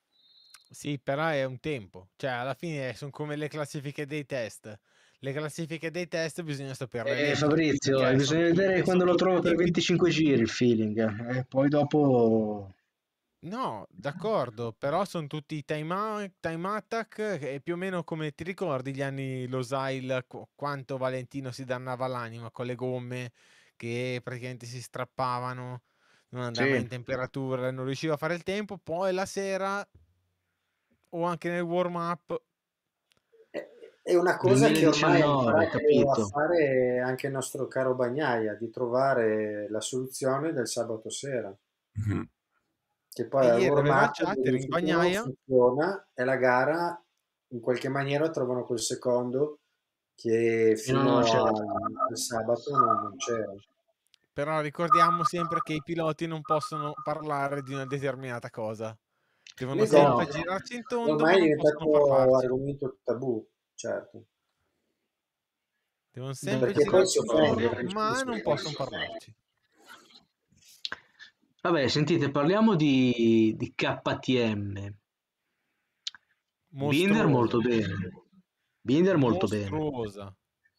Sì, però è un tempo. Cioè, alla fine sono come le classifiche dei test. Le classifiche dei test bisogna saperle Eh, leggere, Fabrizio, perché sono bisogna vedere tutti, son quando lo trovo tutti per tempi. venticinque giri il feeling, e poi dopo... No, d'accordo, però sono tutti time, a- time attack e più o meno come ti ricordi gli anni Losail, qu- quanto Valentino si dannava l'anima con le gomme che praticamente si strappavano, non andava Sì, in temperatura, non riusciva a fare il tempo, poi la sera o anche nel warm up. È è una cosa che ormai ha duemiladiciannove, imparato a capito? fare anche il nostro caro Bagnaia, di trovare la soluzione del sabato sera. Mhm. Che E poi al ieri aveva il warm-up chatter in verifica che non bagnaia, funziona e la gara in qualche maniera trovano quel secondo che Io non fino c'era. al, al sabato non, non c'era. però ricordiamo sempre che i piloti non possono parlare di una determinata cosa. Devono Eh L'esatto, no, sempre girarci in tondo, ormai ma è non possono diventato parlarci. argomento tabù, certo, Devono sempre detto perché poi si girarci offende, intorno, perché ma si non offende. possono parlarci. vabbè, sentite, parliamo di, di K T M. Binder molto Mostruosa, bene. Binder molto bene. mostruosa.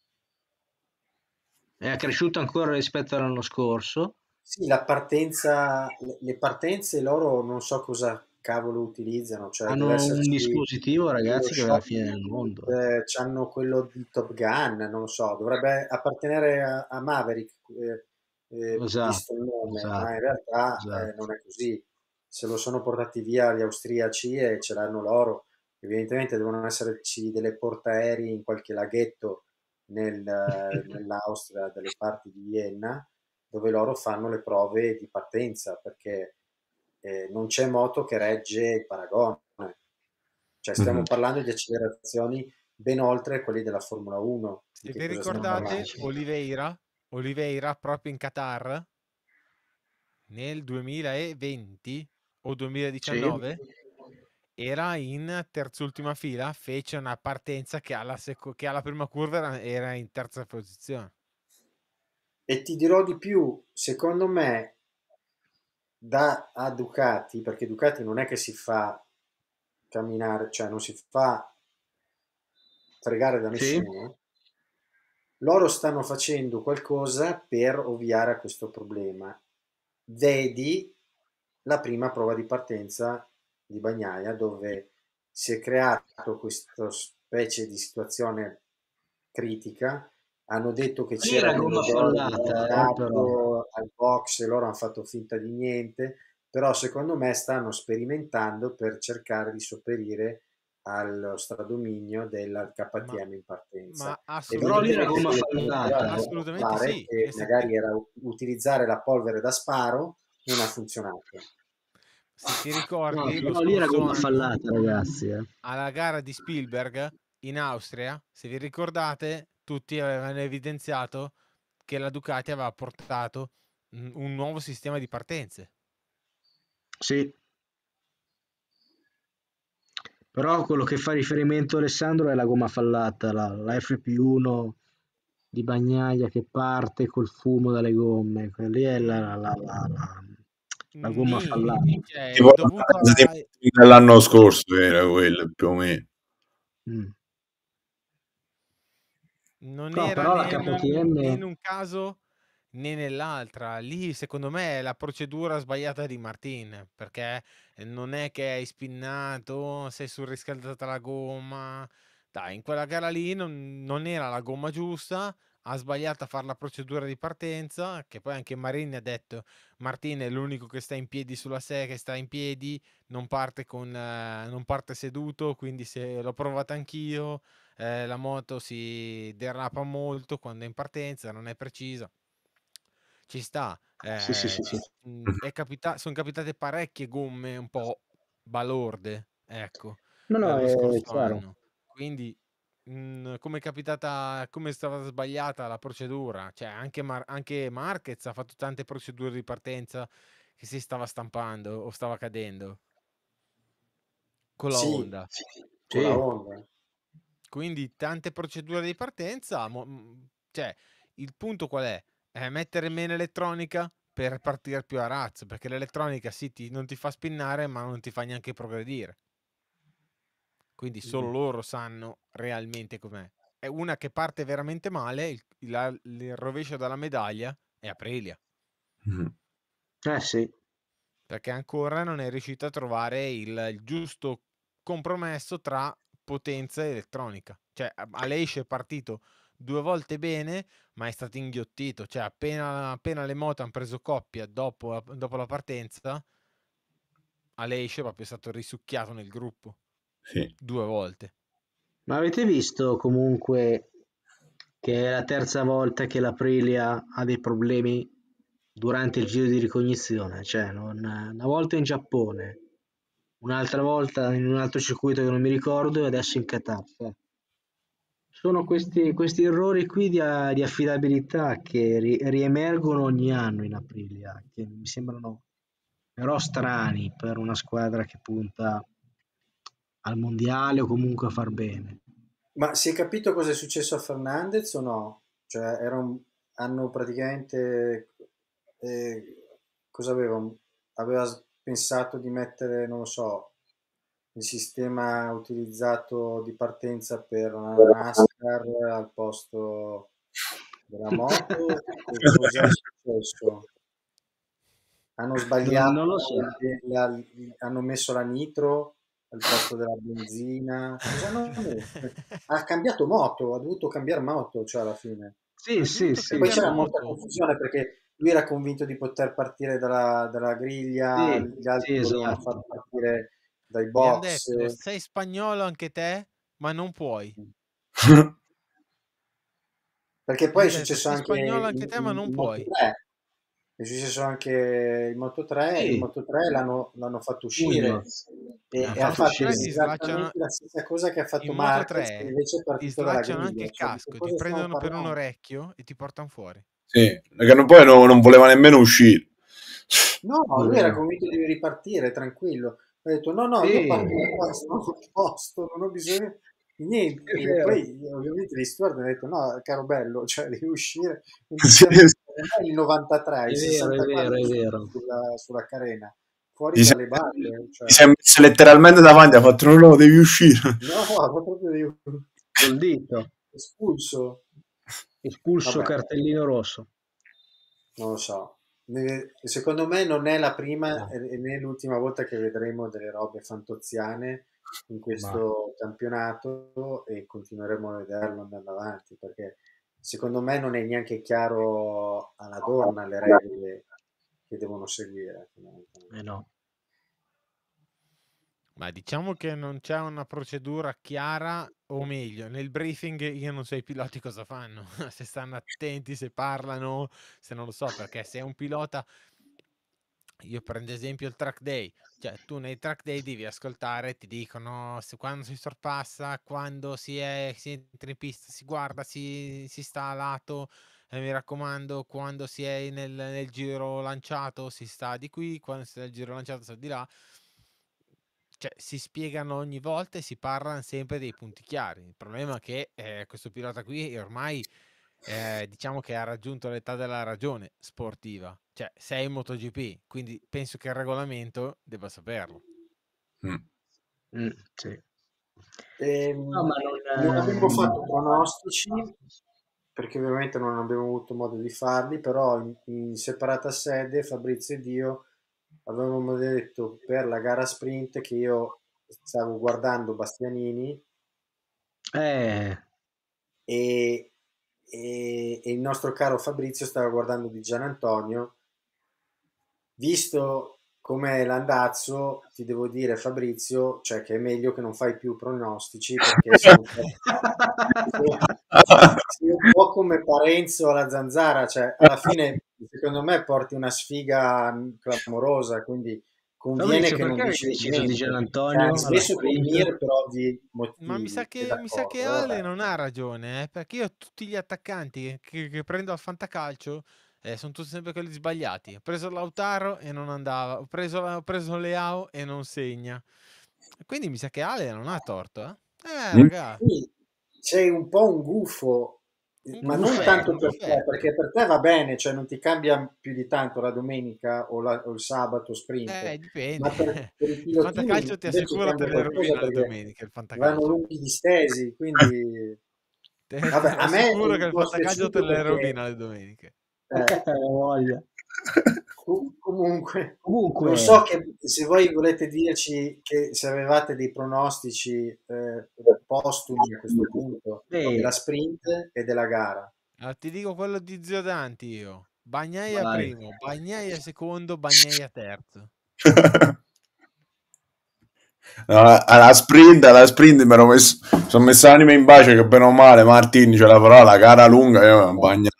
È cresciuto ancora rispetto all'anno scorso. Sì, la partenza, le le partenze loro non so cosa cavolo utilizzano, cioè deve Hanno un esserci dispositivo, lo ragazzi, che è la shock fine del kit, mondo. eh, c'hanno quello di Top Gun, non lo so, dovrebbe appartenere a, a Maverick, eh, eh, visto Esatto, il nome, ma in esatto, realtà eh, esatto. non è così. Se lo sono portati via gli austriaci e ce l'hanno loro, evidentemente devono esserci delle portaerei in qualche laghetto nel- nell'Austria, dalle parti di Vienna dove loro fanno le prove di partenza, perché eh, non c'è moto che regge il paragone. Cioè stiamo Mhm. parlando di accelerazioni ben oltre quelli della Formula uno. Di Se che vi cosa stiamo ricordate, parlando? Oliveira, Oliveira proprio in Qatar nel duemilaventi o Sì, duemiladiciannove era in terz'ultima fila, fece una partenza che alla, seco- che alla prima curva era, era in terza posizione. E ti dirò di più, secondo me, da a Ducati, perché Ducati non è che si fa camminare, cioè non si fa fregare da Sì? nessuno, loro stanno facendo qualcosa per ovviare a questo problema. Vedi la prima prova di partenza di Bagnaia, dove si è creato questa specie di situazione critica. Hanno detto che Lì era c'era gomma dell'odore di fallata, eh, però. peccato al box e loro hanno fatto finta di niente, però secondo me stanno sperimentando per cercare di sopperire allo stradominio del Ma, K T M in partenza. ma Però lì era assolutamente Evidentemente gomma sì. quello che hanno fallata. provato a Assolutamente fare, sì. che E se ti, magari era u- utilizzare la polvere da sparo, non ha funzionato. se ti No, ricordi, lo però lì era scorso gomma anno, fallata, ragazzi. Eh. alla gara di Spielberg in Austria, se vi ricordate, tutti avevano evidenziato che la Ducati aveva portato mm, un nuovo sistema di partenze. Sì. Però quello che fa riferimento Alessandro è la gomma fallata, la, la F P uno di Bagnaia che parte col fumo dalle gomme. Quella lì è la, la, la, la- la gomma Nì, fallata. cioè, Tipo è la dovuto casa di a... Martini dell'anno scorso era quello più o meno. Mm. Non No, era però la né, né- né in K T M, un caso né nell'altra. Lì, secondo me, è la procedura sbagliata di Martin, perché non è che hai spinnato, sei surriscaldata la gomma. Dai, in quella gara lì non, non era la gomma giusta, ha sbagliato a fare la procedura di partenza, che poi anche Marini ha detto, Martin è l'unico che sta in piedi sulla sé, che sta in piedi, non parte, con, eh, non parte seduto, quindi se l'ho provata anch'io. Eh, la moto si derrapa molto quando è in partenza, non è precisa. Ci sta, sì, sì, eh, sì, ci- sì. mh, è capita- sono capitate parecchie gomme un po' balorde, ecco, No, eh, no, lo è scorso chiaro. anno. Quindi, mh, come è capitata, come è stata sbagliata la procedura? Cioè, anche, Mar- anche Marquez ha fatto tante procedure di partenza che si stava stampando o stava cadendo con la Sì, Honda. con la Sì. Honda. Quindi tante procedure di partenza, mo- mh, cioè il punto qual è? È mettere meno elettronica per partire più a razzo, perché l'elettronica sì, ti- non ti fa spinnare, ma non ti fa neanche progredire. Quindi solo loro sanno realmente com'è. È una che parte veramente male, il, la- il rovescio della medaglia è Aprilia, Mm. Eh sì. perché ancora non è riuscita a trovare il, il giusto compromesso tra potenza e elettronica. Cioè, a- Aleix è partito due volte bene, ma è stato inghiottito. Cioè, appena, appena le moto hanno preso coppia dopo, dopo la partenza, Aleix è proprio stato risucchiato nel gruppo Sì. due volte. Ma avete visto comunque che è la terza volta che l'Aprilia ha dei problemi durante il giro di ricognizione? Cioè, non- una volta in Giappone, un'altra volta in un altro circuito che non mi ricordo e adesso in Qatar. Cioè, sono questi, questi errori qui di, a- di affidabilità che ri- riemergono ogni anno in Aprilia, che mi sembrano però strani per una squadra che punta al mondiale o comunque a far bene. Ma si è capito cosa è successo a Fernandez o no? Cioè, era un- hanno praticamente... eh, cosa aveva? Aveva s- pensato di mettere, non lo so, il sistema utilizzato di partenza per la NASCAR al posto della moto? O cos'è successo? Hanno Non, sbagliato, non lo so. la- hanno messo la nitro al posto della benzina. Cosa hanno messo? Ha cambiato moto, ha dovuto cambiare moto, cioè alla fine. Sì, Ha sì, dovuto E sì, poi cambiare sì. c'era molta moto. confusione perché lui era convinto di poter partire dalla, dalla griglia, Sì, gli sì, altri volevano far esatto. partire dai Gli hanno box. detto, sei spagnolo anche te, ma non puoi. Perché Gli poi è hanno detto, successo sei anche spagnolo in, anche te, ma in- non in Moto puoi. tre. È successo anche in Moto tre. In Sì, Moto tre l'hanno l'hanno fatto uscire Munoz e, In e ha Moto l'hanno fatto tre uscire. ti slacciano, esattamente la stessa cosa che ha in fatto Moto Marquez, che tre invece è ti partito dalla slacciano anche griglia. il Cioè, di che casco, ti cosa stiamo prendono per un parlando? orecchio e ti portano fuori. Sì, perché non- poi no- non voleva nemmeno uscire. No, lui era Povero. convinto di ripartire, tranquillo. Ho detto no, no, io Sì, parto da qua, sono a posto, non ho bisogno di niente. è E vero. poi ovviamente gli steward mi hanno detto no, caro bello, cioè devi uscire, non ti Sì, siamo, non è il novantatré, È il vero, è vero, sessantaquattro è su- vero. sulla, sulla carena, fuori Ti sei, dalle barre, ti cioè, sei messo letteralmente davanti, ha fatto no, no, devi uscire. no, ma proprio devi Col dito. espulso. Espulso Vabbè, cartellino rosso. non lo so. Ne- Secondo me non è la prima No, e né l'ultima volta che vedremo delle robe fantoziane in ma questo campionato e continueremo a vederlo andando avanti perché secondo me non è neanche chiaro alla Dorna le regole che devono seguire. eh no. Ma diciamo che non c'è una procedura chiara, o meglio, nel briefing io non so i piloti cosa fanno, se stanno attenti, se parlano, se non lo so, perché se è un pilota, io prendo esempio il track day, cioè tu nei track day devi ascoltare, ti dicono se quando si sorpassa, quando si, è, si entra in pista, si guarda, si, si sta a lato, e mi raccomando, quando si è nel, nel giro lanciato si sta di qui, quando si è nel giro lanciato si sta di là. Cioè, si spiegano ogni volta e si parlano sempre dei punti chiari. Il problema è che eh, questo pilota qui ormai eh, diciamo che ha raggiunto l'età della ragione sportiva. Cioè, sei in MotoGP, quindi penso che il regolamento debba saperlo. Mm. Mm, sì. No, Ehm, ma non abbiamo fatto non... pronostici perché ovviamente non abbiamo avuto modo di farli, però in, in separata sede Fabrizio ed io avevamo detto per la gara sprint che io stavo guardando Bastianini Eh, e, e- e il nostro caro Fabrizio stava guardando Di Gianantonio. Visto com'è l'andazzo, ti devo dire Fabrizio, cioè che è meglio che non fai più pronostici perché sei un po', sei- sei un po' come Parenzo alla Zanzara, cioè alla fine secondo me porti una sfiga clamorosa, quindi conviene Fabrizio, che non perché avevi dici deciso di Gian niente. Cioè, hai Antonio alla smesso con sprint? Mir per ovvi Ma mi sa motivi, e che, mi sa che d'accordo, eh, Ale vabbè. non ha ragione, eh, perché io tutti gli attaccanti che, che prendo al fantacalcio eh, sono tutti sempre quelli sbagliati. Ho preso Lautaro e non andava, ho preso, ho preso Leao e non segna. Quindi mi sa che Ale non ha torto, eh? Eh, Mm. raga, Quindi sei un po' un gufo, un ma non gufetto, tanto un per te, gufetto. perché per te va bene, cioè non ti cambia più di tanto la domenica o, la- o il sabato sprint, Eh, dipende. ma per, per i Il pilotini fantacalcio ti invece assicuro te cambia le qualcosa rovina le perché domeniche, il vanno fantacalcio. lunghi distesi, quindi Te, te vabbè, lo a me è assicuro che un il po' fantacalcio te spiaciuto le perché rovina le domeniche. eh, Voglia. Com- comunque, Comunque, non so che se voi volete dirci che se avevate dei pronostici eh, postumi a questo punto della beh, sprint e della gara. Ah, ti dico quello di Zio Danti io. Bagnaia vai. primo, Bagnaia secondo, Bagnaia terzo. No, alla sprint, alla sprint mi ero messo, sono messo l'anima in pace che bene o male Martin ce la farà la gara lunga, io mi bagno.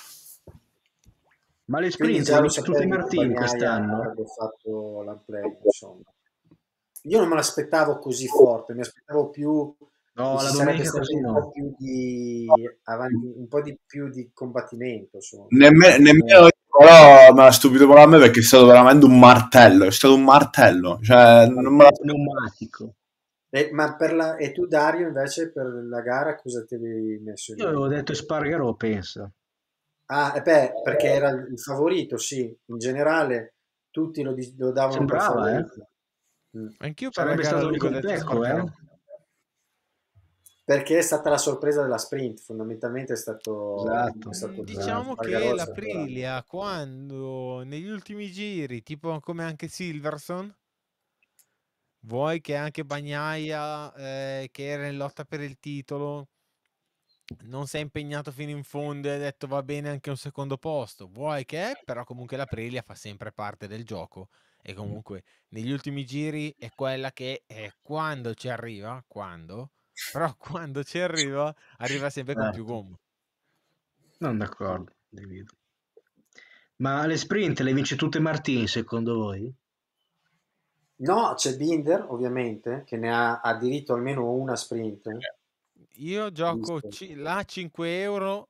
Ma le Quindi sprint già le lo vince tutte sapevi che Martini Bagnaia quest'anno? avrebbe fatto l'unplay, insomma. Io non me l'aspettavo così forte, mi aspettavo più che No, ci la sarebbe domenica stato così un po' no. più di avanti, un po' di più di combattimento, insomma. Nemme- Eh, nemmeno io, però mi ha stupito pure a me perché è stato veramente un martello, è stato un martello, cioè non me martello l'aspettavo. pneumatico. E, ma per la, e tu Dario invece per la gara cosa ti avevi messo in Io avevo mente? detto Espargaro, pensa. Ah, e beh, perché era il il favorito, sì, in generale tutti lo, di- lo davano per Sembrava, eh? favorito. Mm. Anch'io per la Sarebbe gara stato lunga ho l'unico detto pecco, eh? Spargarò. Perché è stata la sorpresa della sprint, fondamentalmente è stato, Esatto, è Mm, stato Diciamo esatto. che Spargarò, è stato veramente. l'Aprilia, quando negli ultimi giri, tipo come anche Silverson, vuoi che anche Bagnaia, eh, che era in lotta per il titolo, non si è impegnato fino in fondo e ha detto va bene anche un secondo posto. Vuoi che è, però comunque l'Aprilia fa sempre parte del gioco e comunque negli ultimi giri è quella che eh, quando ci arriva, quando, però quando ci arriva, arriva sempre con più Certo. gomme. Non d'accordo, divido. Ma le sprint le vince tutte Martin, secondo voi? No, c'è Binder, ovviamente, che ne ha, ha diritto almeno a una sprint. Io gioco Visto. ci- là cinque euro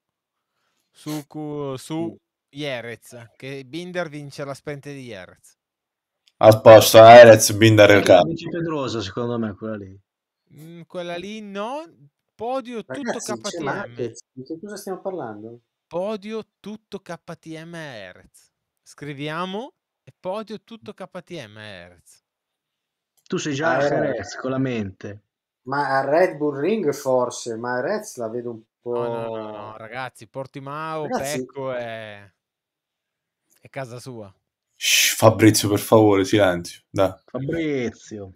su, cu- su Jerez, che Binder vince la sprint di Jerez. al posto Erez, Binder e La Cap. vince Pedrosa, secondo me, quella lì. Mm, quella lì no. Podio tutto Ragazzi, c'è K T M. Marquez, di che cosa stiamo parlando? Podio tutto K T M a Erez. Scriviamo e podio tutto K T M a Erez. Tu sei già Ah, a è Jerez con la mente. Ma a Red Bull Ring forse, ma a Reds la vedo un No, no, no, no, po'... ragazzi, Portimao, Ragazzi, Pecco è... è casa sua. Shh, Fabrizio, per favore, silenzio. Dai. Fabrizio,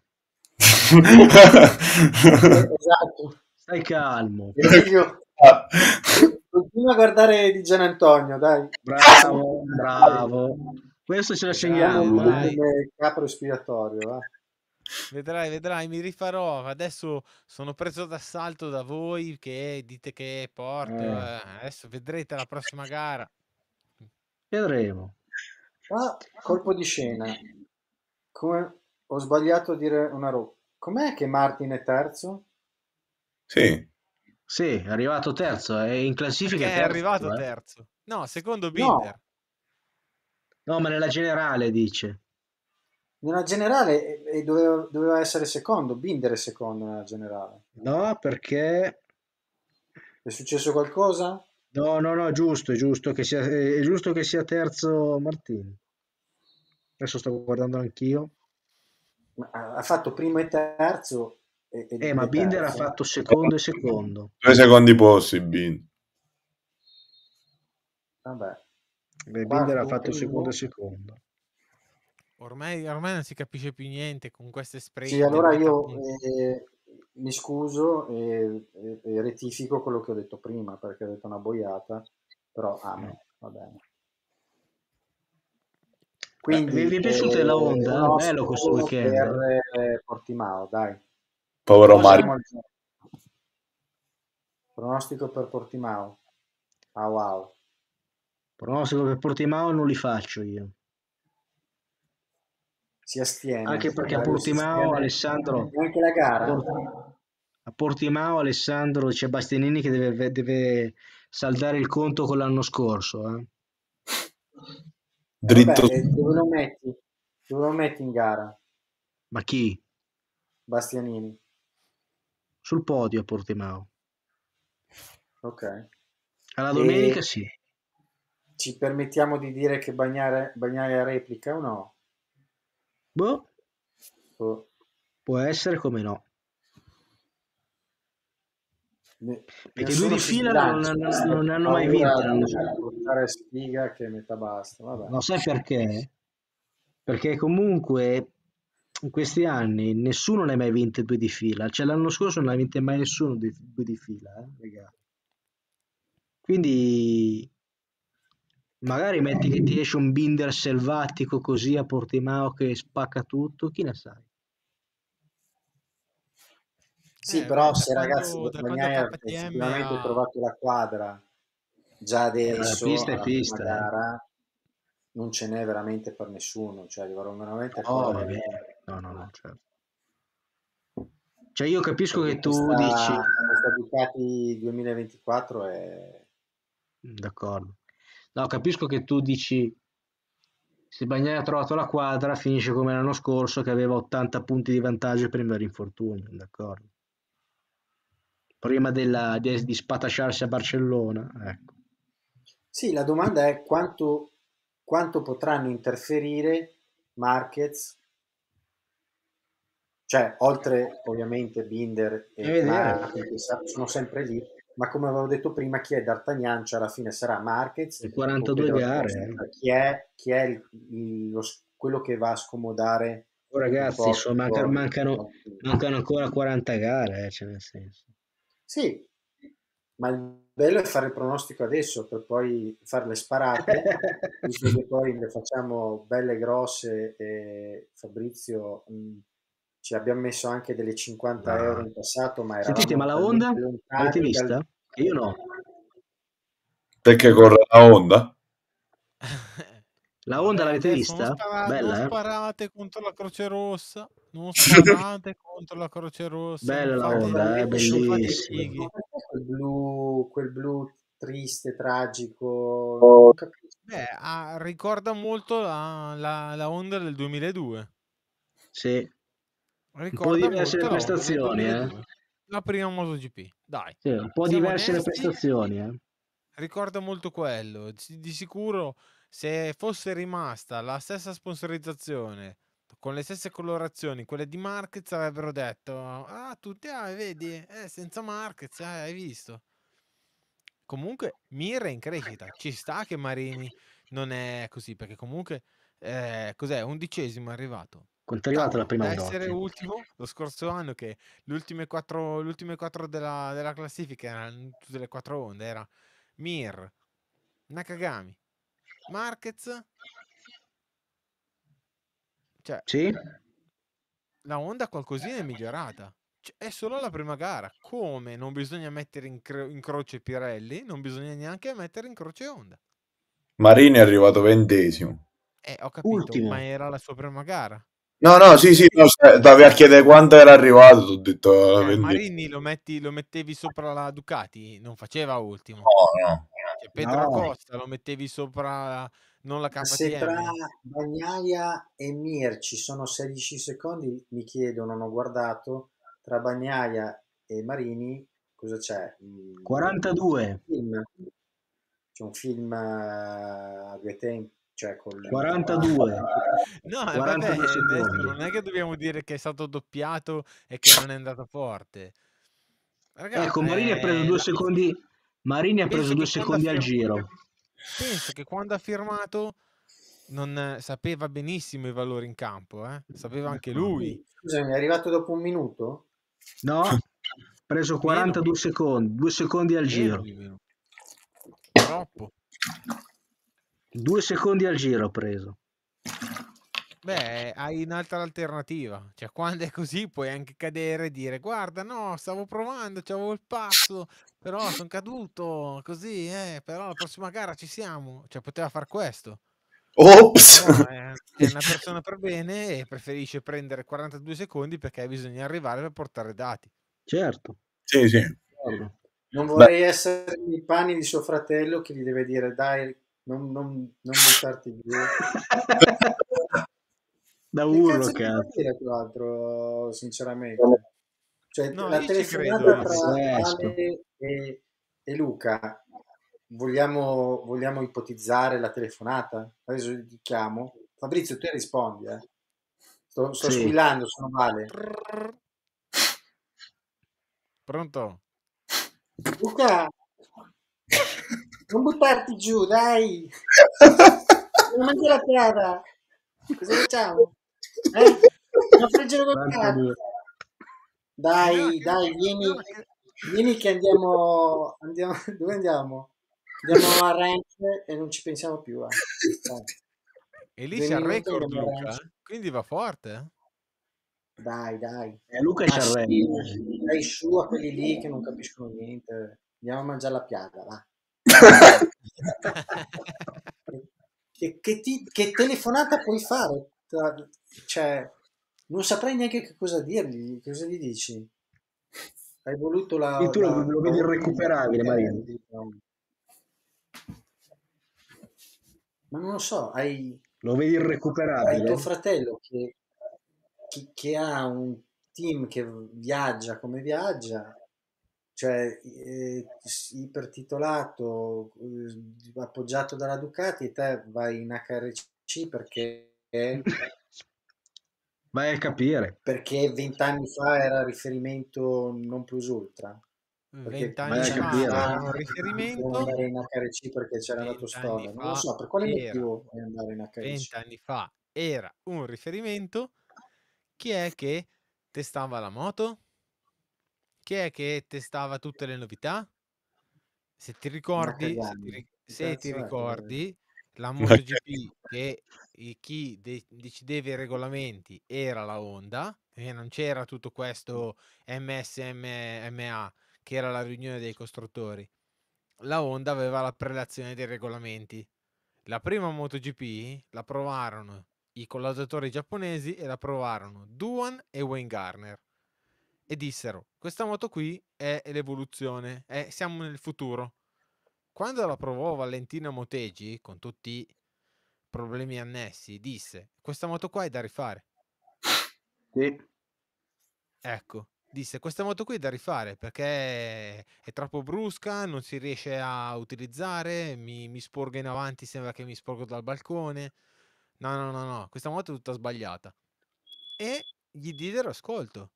esatto. stai calmo. Emilio, continua a guardare di Gian Antonio, dai. Bravo, bravo. Questo ce la Vedrai, segniamo, Siamo eh. come capro respiratorio, va. Vedrai, vedrai, mi rifarò. Adesso sono preso d'assalto da voi che dite che porto. Eh. eh. Adesso vedrete la prossima gara. Vedremo. Ah, colpo di scena. Come ho sbagliato a dire una roba. Com'è che Martin è terzo? Sì. Sì, è arrivato terzo, è in classifica Perché è terzo. arrivato eh. terzo. No, secondo No, Binder. No, ma nella generale dice. nella generale e, e doveva, doveva essere secondo, Binder è secondo nella generale. No, perché... È successo qualcosa? No, no, no, giusto, è giusto che sia, è giusto che sia terzo Martini. Adesso sto guardando anch'io. Ma Ha ha fatto primo e terzo e, e- Eh, ed ma è Binder ha terzo. fatto secondo e secondo. Due secondi posti, Bin. Vabbè. Beh, Binder ha Quarto, fatto secondo primo. e secondo. Ormai, ormai non si capisce più niente con queste sprint. Sì, allora metà io punti. eh, mi scuso e, e- e rettifico quello che ho detto prima perché ho detto una boiata, però amen, va bene. Quindi vi è piaciuta eh, la Honda? pronostico Bello questo weekend. per eh, Portimao, dai. Povero Cosa? Mario. Siamo al gioco. Pronostico per Portimao. Ah wow. Pronostico per Portimao non li faccio io. Si astiene. Anche perché a Dario si Portimao astiene. Alessandro Neanche la gara? Port- a Portimao Alessandro c'è Bastianini che deve, deve saldare il conto con l'anno scorso. eh. Eh, Dritto. vabbè, e dove lo metti? Dove lo metti in gara? Ma chi? Bastianini. Sul podio a Portimao. Ok. Alla E domenica sì. ci permettiamo di dire che Bagnare, Bagnare replica o no? Boh, O- può essere come no. ne- Perché due nessuno di si fila non, sbilancia, non- questa non ne hanno mai paura vinte l'anno di scorso. portare sfiga che metà basta. Vabbè. No, sai perché? Perché comunque in questi anni nessuno ne ha mai vinte due di fila. Cioè l'anno scorso non ne ha vinte mai nessuno di, due di fila, eh, raga. Quindi magari metti che ti esce un Binder selvatico così a Portimao che spacca tutto, chi ne sai? Sì, Eh, però beh, da se ragazzi quando, da quando Bagnaia K T M effettivamente ha ha... trovato la quadra già Eh, la adesso, pista è alla prima pista, eh. gara, non ce n'è veramente per nessuno, cioè devono veramente No, correre. vabbè. No, no, no, certo. Cioè io capisco Perché che tu dici... questa, questa Ducati duemilaventiquattro è... D'accordo. No, capisco che tu dici se Bagnai ha trovato la quadra finisce come l'anno scorso che aveva ottanta punti di vantaggio prima dell'infortunio, d'accordo. Prima della, di, di spatasciarsi a Barcellona, ecco. Sì, la domanda è quanto, quanto potranno interferire Marquez, cioè oltre ovviamente Binder E e vedere. Martin che sa- sono sempre lì, ma come avevo detto prima, chi è D'Artagnan, cioè alla fine sarà Marquez Le o quarantadue Pedro gare. Acosta, eh. Cioè, chi è, chi è il- il- lo s- quello che va a scomodare Oh, il ragazzi, posto? insomma, manca- mancano, mancano ancora quaranta gare, eh, cioè nel senso. Sì, ma il bello è fare il pronostico adesso per poi fare le sparate, visto che poi le facciamo belle grosse e Fabrizio mh, ci abbiamo messo anche delle cinquanta No. euro in passato, ma Sentite, ma eravamo la Honda talmente l'avete lontani dal... vista? Che io no. Perché corre la Honda? La No, Honda dai, l'avete adesso non, vista? spara- non Bella, eh? sparate contro la Croce Rossa. Non sparate contro la Croce Rossa. Bella Non la fate, Honda, eh, non fate i bellissima. fighi. Quel blu, quel blu triste, tragico, non capisco. Beh, ah, ricorda molto la, la, la Honda del duemiladue. Sì. Un po' Ricorda diverse molto le la Honda del prestazioni, eh. duemiladue. La prima MotoGP, dai. Sì, un po' Siamo diverse le onesti, prestazioni, eh. ricorda molto quello. Di di sicuro, se fosse rimasta la stessa sponsorizzazione, con le stesse colorazioni, quelle di Marquez, avrebbero detto: ah, tutti, ah, vedi, eh, senza Marquez, eh, hai visto. Comunque Mir è in crescita, ci sta che Marini non è così, perché comunque eh, cos'è? Undicesimo è arrivato. Quanto è arrivata la Cavolo, prima da essere Grotti? ultimo lo scorso anno, che le ultime quattro, le ultime quattro della, della classifica erano tutte le quattro onde, era Mir, Nakagami, Marquez, cioè Sì? la Honda qualcosina è migliorata. Cioè, è solo la prima gara. Come non bisogna mettere in, cro- in croce Pirelli, non bisogna neanche mettere in croce Honda. Marini è arrivato ventesimo. Eh, ho capito, Ultimo. ma era la sua prima gara. No, no, sì, sì, no, se- stavi a chiedere quanto era arrivato, ho detto Eh, ventesimo. Marini lo, metti, lo mettevi sopra la Ducati, non faceva ultimo. No, no. Cioè, Pedro No. Acosta lo mettevi sopra, non la Se tra K T M. Bagnaia e Mir ci sono sedici secondi, mi chiedo, non ho guardato, tra Bagnaia e Marini cosa c'è? Mm, quarantadue. film? C'è un film eh, a due tempi, cioè con quarantadue. No, eh, vabbè, quarantadue adesso secondi. non è che dobbiamo dire che è stato doppiato e che non è andato forte. Raga, Ecco, Marini ha preso eh, due la- secondi. Marini ha preso penso due che quando ha secondi al fir- giro. penso che quando ha firmato non eh, sapeva benissimo i valori in campo, eh? Sapeva anche lui. Scusami, è arrivato dopo un minuto? No, ha preso Meno, quarantadue secondi, due secondi al meno giro. di meno. Troppo. Due secondi al giro ha preso. Beh, hai un'altra alternativa. Cioè, quando è così puoi anche cadere e dire: guarda, no, stavo provando, c'avevo il passo, però sono caduto, così, eh, però la prossima gara ci siamo. Cioè, poteva far questo. Ops! Però è, è una persona per bene e preferisce prendere quarantadue secondi perché bisogna arrivare per portare dati. Certo. Sì, sì. Guarda. Non Beh, vorrei essere nei panni di suo fratello che gli deve dire dai, non, non- non buttarti giù. Da Che urlo, cazzo ti vuol cazzo. dire quell'altro, sinceramente? Cioè, No, la io ci telefonata credo. tra Pazzesco. Ale e, e Luca, vogliamo, vogliamo ipotizzare la telefonata? Adesso ti chiamo. Fabrizio, te rispondi, eh. Sto, sto Sì. squillando, sono Vale. Trrr. Pronto? Luca, non buttarti giù, dai! Non mangi la chiara! Cosa facciamo? Eh? Una friggere col cazzo! quarantadue. Dai, No, dai, che- vieni, no, che- vieni che andiamo, andiamo, dove andiamo? Andiamo a ranch e non ci pensiamo più, eh. Dai, E lì due c'è il minuti record, andiamo a Luca, ranch. eh? Quindi va forte. Eh? Dai, dai. E Luca Ma c'ha il sì, record. dai su a quelli lì che non capiscono niente. Andiamo a mangiare la piada, va. Che, che ti- che telefonata puoi fare? Tra- Cioè, non saprei neanche che cosa dirgli. Cosa gli dici? Hai voluto la, E tu lo, la, lo la vedi ordine di irrecuperabile, Marini. Ma non lo so, hai, Lo vedi hai tuo irrecuperabile? fratello che, che- che ha un team che viaggia come viaggia, cioè eh, ipertitolato, eh, appoggiato dalla Ducati e te vai in H R C perché, Vai a capire. perché vent'anni fa era riferimento non plus ultra, perché Vai Vent'anni a dieci anni fa capire. fa era un devo riferimento, andare in H R C perché c'era andato vent'anni Stoller, non lo fa so, per quale era, motivo vuoi andare in H R C? vent'anni fa era un riferimento. Chi è che testava la moto? Chi è che testava tutte le novità? Se ti ricordi, se ti, Nakagami, ri- che se ti cazzo è? ricordi, la Ok. MotoGP che i- chi de- decideva i regolamenti era la Honda, e non c'era tutto questo M S M A che era la riunione dei costruttori. La Honda aveva la prelazione dei regolamenti. La prima MotoGP la provarono i collaudatori giapponesi e la provarono Duan e Wayne Garner e dissero: questa moto qui è l'evoluzione, è- siamo nel futuro. quando la provò Valentino Motegi, con tutti i problemi annessi, disse: questa moto qua è da rifare. Sì. Ecco, disse: questa moto qui è da rifare perché è troppo brusca, non si riesce a utilizzare, mi, mi sporgo in avanti, sembra che mi sporgo dal balcone. No, no, no, no, questa moto è tutta sbagliata. E gli diedero ascolto.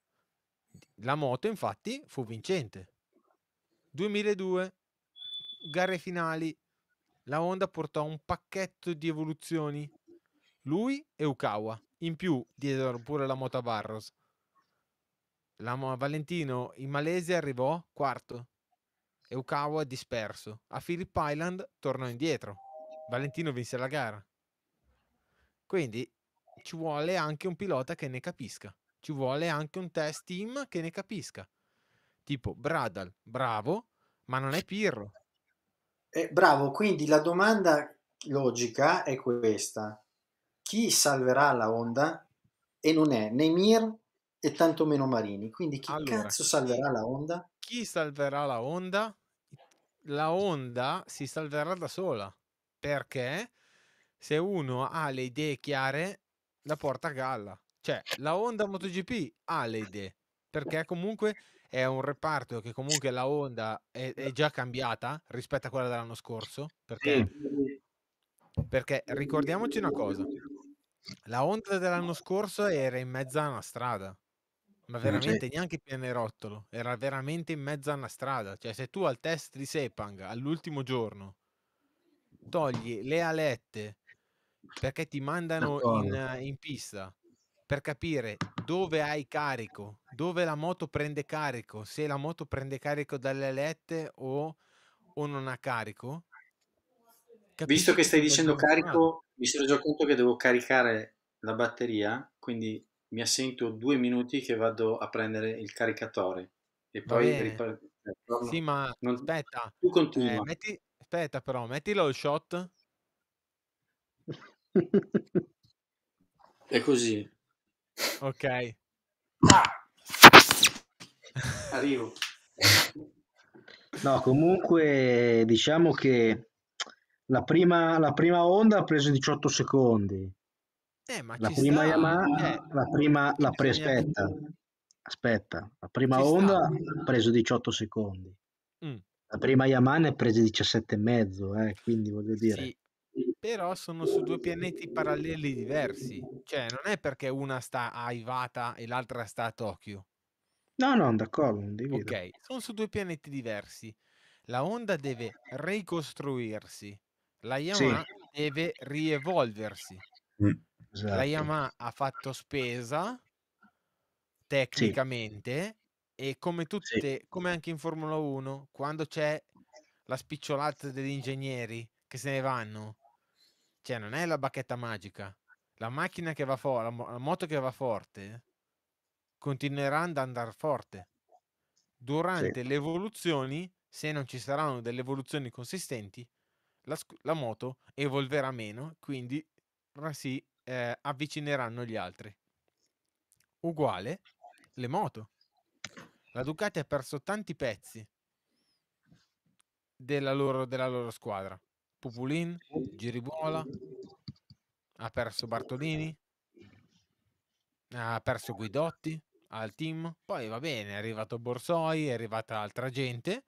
La moto, infatti, fu vincente. duemiladue, gare finali. La Honda portò un pacchetto di evoluzioni. Lui e Ukawa. In più diedero pure la moto a Barros. La mo- Valentino in Malesia arrivò quarto e Ukawa disperso. A Phillip Island tornò indietro. Valentino vinse la gara. Quindi ci vuole anche un pilota che ne capisca. Ci vuole anche un test team che ne capisca. Tipo Bradal, bravo, ma non è Pirro. Eh, bravo, quindi la domanda logica è questa: chi salverà la Honda? E non è né Mir e tantomeno Marini, quindi chi Allora, cazzo chi, salverà la Honda? chi salverà la Honda? La Honda si salverà da sola, perché se uno ha le idee chiare, la porta a galla. Cioè, la Honda MotoGP ha le idee, perché comunque è un reparto che comunque la Honda è, è già cambiata rispetto a quella dell'anno scorso, perché, Sì. perché ricordiamoci una cosa, la Honda dell'anno scorso era in mezzo a una strada, ma Mm. veramente neanche pianerottolo, era veramente in mezzo a una strada. Cioè, se tu al test di Sepang all'ultimo giorno togli le alette perché ti mandano in, D'accordo. in pista per capire dove hai carico, dove la moto prende carico, se la moto prende carico dalle alette o, o non ha carico, Visto capisci che che stai sei in mezzo a dicendo una strada. carico, mi sono già conto che devo caricare la batteria, quindi mi assento due minuti che vado a prendere il caricatore e Va poi bene. riparto. Sì, ma Non... aspetta, Tu eh, continua. metti, aspetta però, mettilo al shot. È così. Ok. Arrivo. No, comunque diciamo che la prima, la prima Honda ha preso diciotto secondi, Eh, ma la ci prima sta. Yamaha, Cioè, la prima, qui la bisogna... pre-aspetta, aspetta, la prima Ci sta. Honda ha preso diciotto secondi, Mm, la prima Yamaha ne ha presi diciassette e mezzo, eh, quindi voglio dire. sì, però sono su due pianeti paralleli diversi. Cioè, non è perché una sta a Ivata e l'altra sta a Tokyo. No, no, d'accordo, non divido. Ok, sono su due pianeti diversi. La Honda deve ricostruirsi, la Sì, Yamaha deve rievolversi. Mm. La esatto. Yamaha ha fatto spesa Sì, tecnicamente e come sì, tutte, come anche in Formula uno, quando c'è la spicciolata degli ingegneri che se ne vanno, cioè non è la bacchetta magica. La macchina che va forte, la, mo- la moto che va forte, continuerà ad andare forte. sì. Durante le evoluzioni, se non ci saranno delle evoluzioni consistenti, la, sc- la moto evolverà meno, quindi ra- si eh, avvicineranno gli altri. Uguale le moto. La Ducati ha perso tanti pezzi della loro, della loro squadra. Pupulin, Giribuola, ha perso Bartolini, ha perso Guidotti al team. Poi va bene, è arrivato Borsoi, è arrivata altra gente,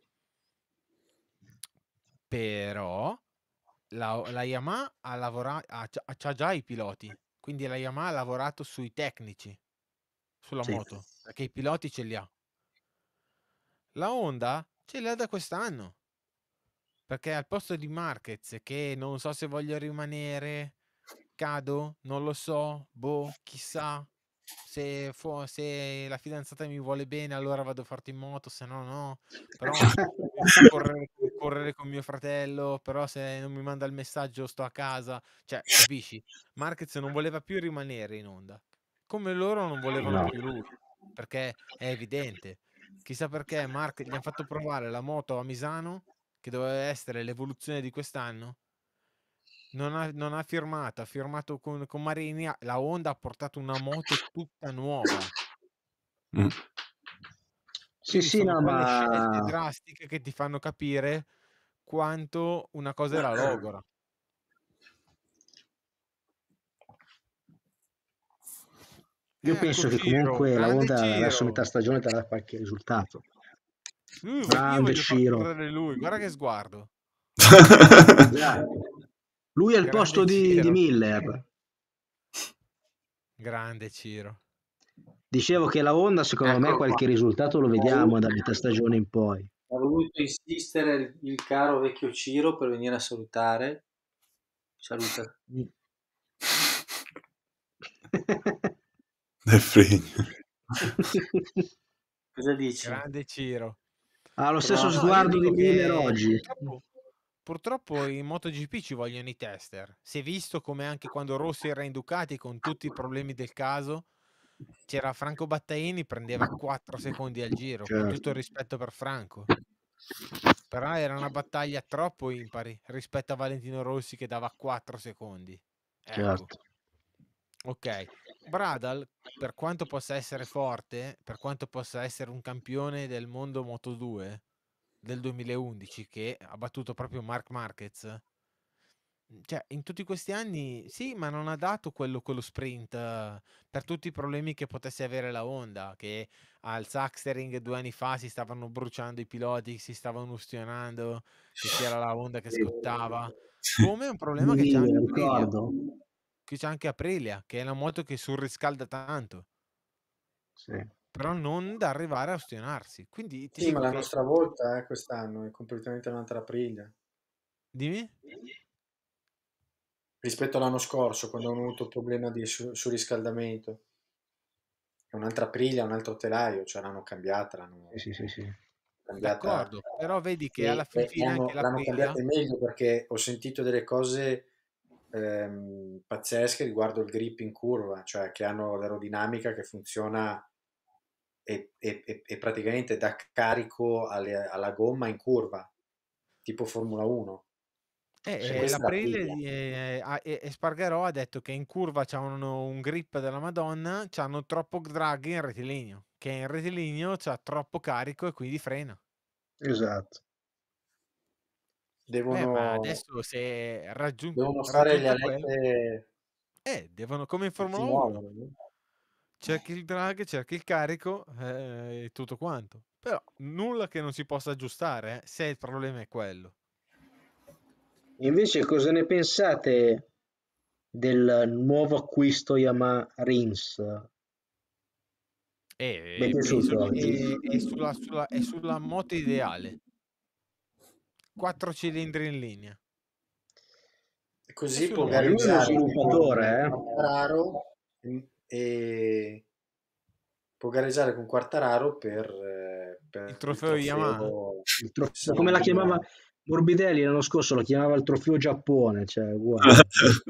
però la, la Yamaha ha lavorato, ha, ha- c'ha già i piloti, quindi la Yamaha ha lavorato sui tecnici, sulla Sì. moto, perché i piloti ce li ha. La Honda ce li ha da quest'anno. Perché al posto di Marquez, che non so se voglio rimanere, cado, non lo so, boh, chissà. Se, fu- se la fidanzata mi vuole bene, allora vado forte in moto, se no, no. Però preferisco correre, correre con mio fratello, però se non mi manda il messaggio sto a casa. Cioè, capisci? Marquez non voleva più rimanere in onda, come loro non volevano No. più lui, perché è evidente. Chissà perché Mark gli hanno fatto provare la moto a Misano, che doveva essere l'evoluzione di quest'anno. Non ha, non ha firmato, ha firmato con, con Marini. La Honda ha portato una moto tutta nuova. Mm. Sì, Quindi sì, sono no, quelle scelte ma drastiche che ti fanno capire quanto una cosa era logora. Io Ecco penso che Ciro, comunque la grande Honda verso metà Ciro. stagione darà qualche risultato. Lui, io Grande voglio far Ciro. correre lui, guarda che sguardo. Esatto. Lui è al Grande posto di, di Ciro. Miller. Grande Ciro. Dicevo che la Honda, secondo me, Eccolo qua. qualche risultato lo vediamo da metà stagione in poi. Ha voluto insistere il, il caro vecchio Ciro per venire a salutare. Saluta. Del fregno. Cosa dici? Grande Ciro. Ha lo stesso No, io sguardo di dico Miller che oggi. purtroppo, purtroppo in MotoGP ci vogliono i tester. Si è visto come anche quando Rossi era in Ducati con tutti i problemi del caso, c'era Franco Battaini, prendeva quattro secondi al giro, con Certo. tutto il rispetto per Franco. Però era una battaglia troppo impari rispetto a Valentino Rossi che dava quattro secondi. Ecco. Certo. Ok, Bradal, per quanto possa essere forte, per quanto possa essere un campione del mondo Moto due del duemilaundici che ha battuto proprio Marc Marquez, cioè in tutti questi anni sì, ma non ha dato quello, quello sprint eh, per tutti i problemi che potesse avere la Honda, che al Sachsenring due anni fa si stavano bruciando i piloti, si stavano ustionando, che c'era la Honda che scottava, come un problema che c'è anche Aprilia. ricordo. Che c'è anche Aprilia, che è una moto che surriscalda tanto, Sì. però non da arrivare a ustionarsi. Quindi ti Sì, ma dico la che... nostra volta eh, quest'anno è completamente un'altra Aprilia. Dimmi? Rispetto all'anno scorso, quando hanno avuto il problema di su- surriscaldamento. È un'altra Aprilia, un altro telaio, cioè l'hanno cambiata, l'hanno Sì, sì, sì, sì. cambiata D'accordo, però vedi che alla e, fin e- e fine anche hanno- l'hanno l'Aprilia... cambiata in meglio perché ho sentito delle cose ehm, pazzesche riguardo il grip in curva, cioè che hanno l'aerodinamica che funziona e, e- e- e praticamente dà carico alle- alla gomma in curva, tipo Formula uno. Eh, Cioè, eh, questa è l'Aprilia l'Aprilia. di- eh, ha- e Espargarò ha detto che in curva c'hanno un grip della Madonna, c'hanno troppo drag in rettilineo, che in rettilineo c'ha troppo carico e quindi frena. Esatto. Beh, ma Devono, adesso se raggiun- devono fare le raggiunto quello, alette eh, devono come in che si Formula uno. muovono, no? Cerchi il drag, cerchi il carico eh, e tutto quanto. Però nulla che non si possa aggiustare, eh, se il problema è quello. Invece cosa ne pensate del nuovo acquisto Yamaha Rins? Mi è E penso piaciuto? che è, è sulla, sulla- è sulla moto ideale. Quattro cilindri in linea. E È così sulla può Eh, moto lui è uno ideale. gareggiare sviluppatore, con eh? Quartararo e, e può gareggiare con Quartararo per, eh, Il per il trofeo Yamaha. trofeo Il trofeo, Salone come la chiamava Milano. Morbidelli l'anno scorso, lo chiamava il trofeo Giappone, cioè uguale.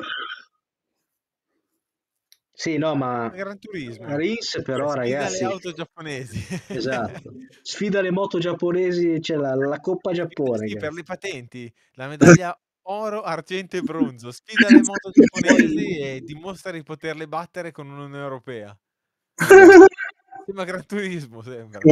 Sì, no, ma Gran Turismo. Rins però, Sfida le ragazzi, auto giapponesi. esatto, sfida le moto giapponesi, c'è la, la Coppa Giappone, Sì, per ragazzi. le patenti, la medaglia oro, argento e bronzo. Sfida le moto giapponesi e dimostra di poterle battere con un'Unione Europea. Esatto. Sembra Gran Turismo, sembra.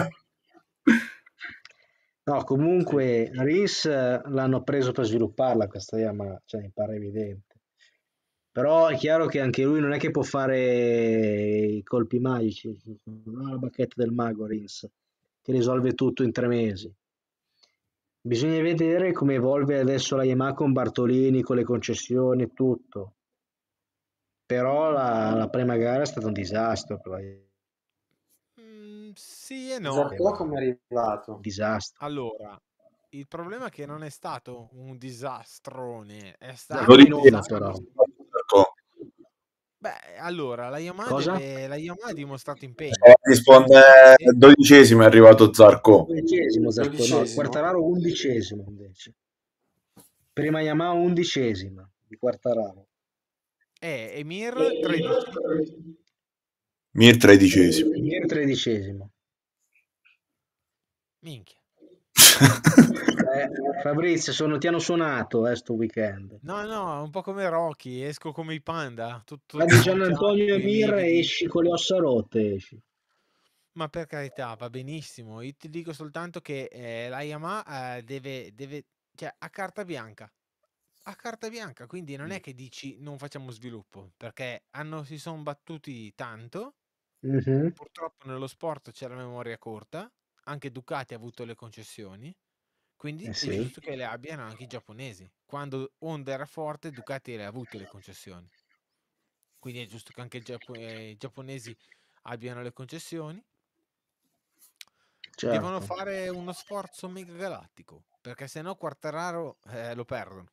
No, comunque Rins l'hanno preso per svilupparla questa Yamaha, cioè mi pare evidente. Però è chiaro che anche lui non è che può fare i colpi magici, non ha la bacchetta del mago Rins, che risolve tutto in tre mesi. Bisogna vedere come evolve adesso la Yamaha con Bartolini, con le concessioni e tutto. Però la, la prima gara è stata un disastro per la Mm, sì e no. Zarco Yamaha, come è un arrivato? disastro. Allora, il problema è che non è stato un disastrone, è stato un Zarcone però. disastro. Beh, allora, la Yamaha, Cosa? deve, la Yamaha ha dimostrato impegno. Risponde E- dodicesimo, è arrivato Zarco. Dodicesimo Zarco, no, Dodicesimo? Quartararo undicesimo invece. Prima Yamaha undicesima di Quartararo. E Emir tredici. Mir tredicesimo. Mir tredicesimo. Minchia. Eh, Fabrizio, sono, ti hanno suonato eh, sto weekend. No, no, è un po' come Rocky, esco come i panda, tutto Ma di Gian sbucciato, Antonio i Mir lividi. esci con le ossa rotte, esci. Ma per carità, va benissimo. Io ti dico soltanto che eh, la Yamaha eh, deve, deve cioè, a carta bianca. A carta bianca, quindi non Mm. è che dici non facciamo sviluppo, perché hanno, si sono battuti tanto. Mhm. Purtroppo nello sport c'è la memoria corta, anche Ducati ha avuto le concessioni, quindi Eh è sì, giusto che le abbiano anche i giapponesi. Quando Honda era forte, Ducati le ha avute le concessioni, quindi è giusto che anche i, giappo- eh, i giapponesi abbiano le concessioni. Devono certo. fare uno sforzo mega galattico, perché se no Quartararo eh, lo perdono.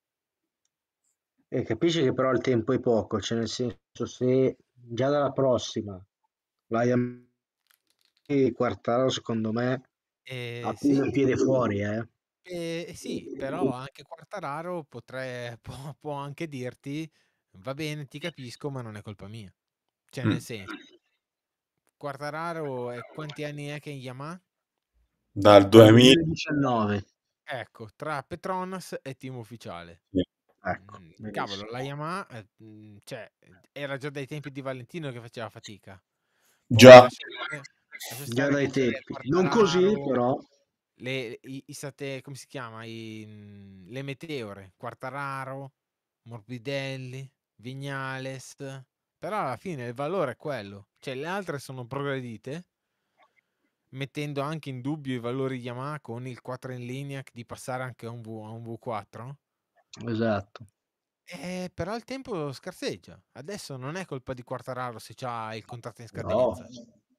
E capisci che però il tempo è poco, cioè nel senso se già dalla prossima la Yamaha Quartararo secondo me E appena sì, il piede fuori, eh. eh, sì, però anche Quartararo potre- può, può anche dirti, va bene, ti capisco, ma non è colpa mia. Cioè, Mm. nel senso, Quartararo, è, quanti anni è che è in Yamaha? Dal Dal duemila. duemiladiciannove. Ecco, tra Petronas e team ufficiale. Sì. Ecco, Mm, Cavolo, benissimo. la Yamaha, eh, mm, cioè, era già dai tempi di Valentino che faceva fatica. Poi Già. lascia stare, lascia Già stare che dai c'è tempi. Non così, Quartararo, però. le, i, i sate- come si chiama? I, mm, le meteore, Quartararo, Morbidelli, Vignales, però alla fine il valore è quello. Cioè, le altre sono progredite, mettendo anche in dubbio i valori Yamaha con il quattro in linea di passare anche a un, v, a un V quattro. Esatto. Eh, però il tempo scarseggia. Adesso non è colpa di Quartararo se c'ha il contratto in No. scadenza.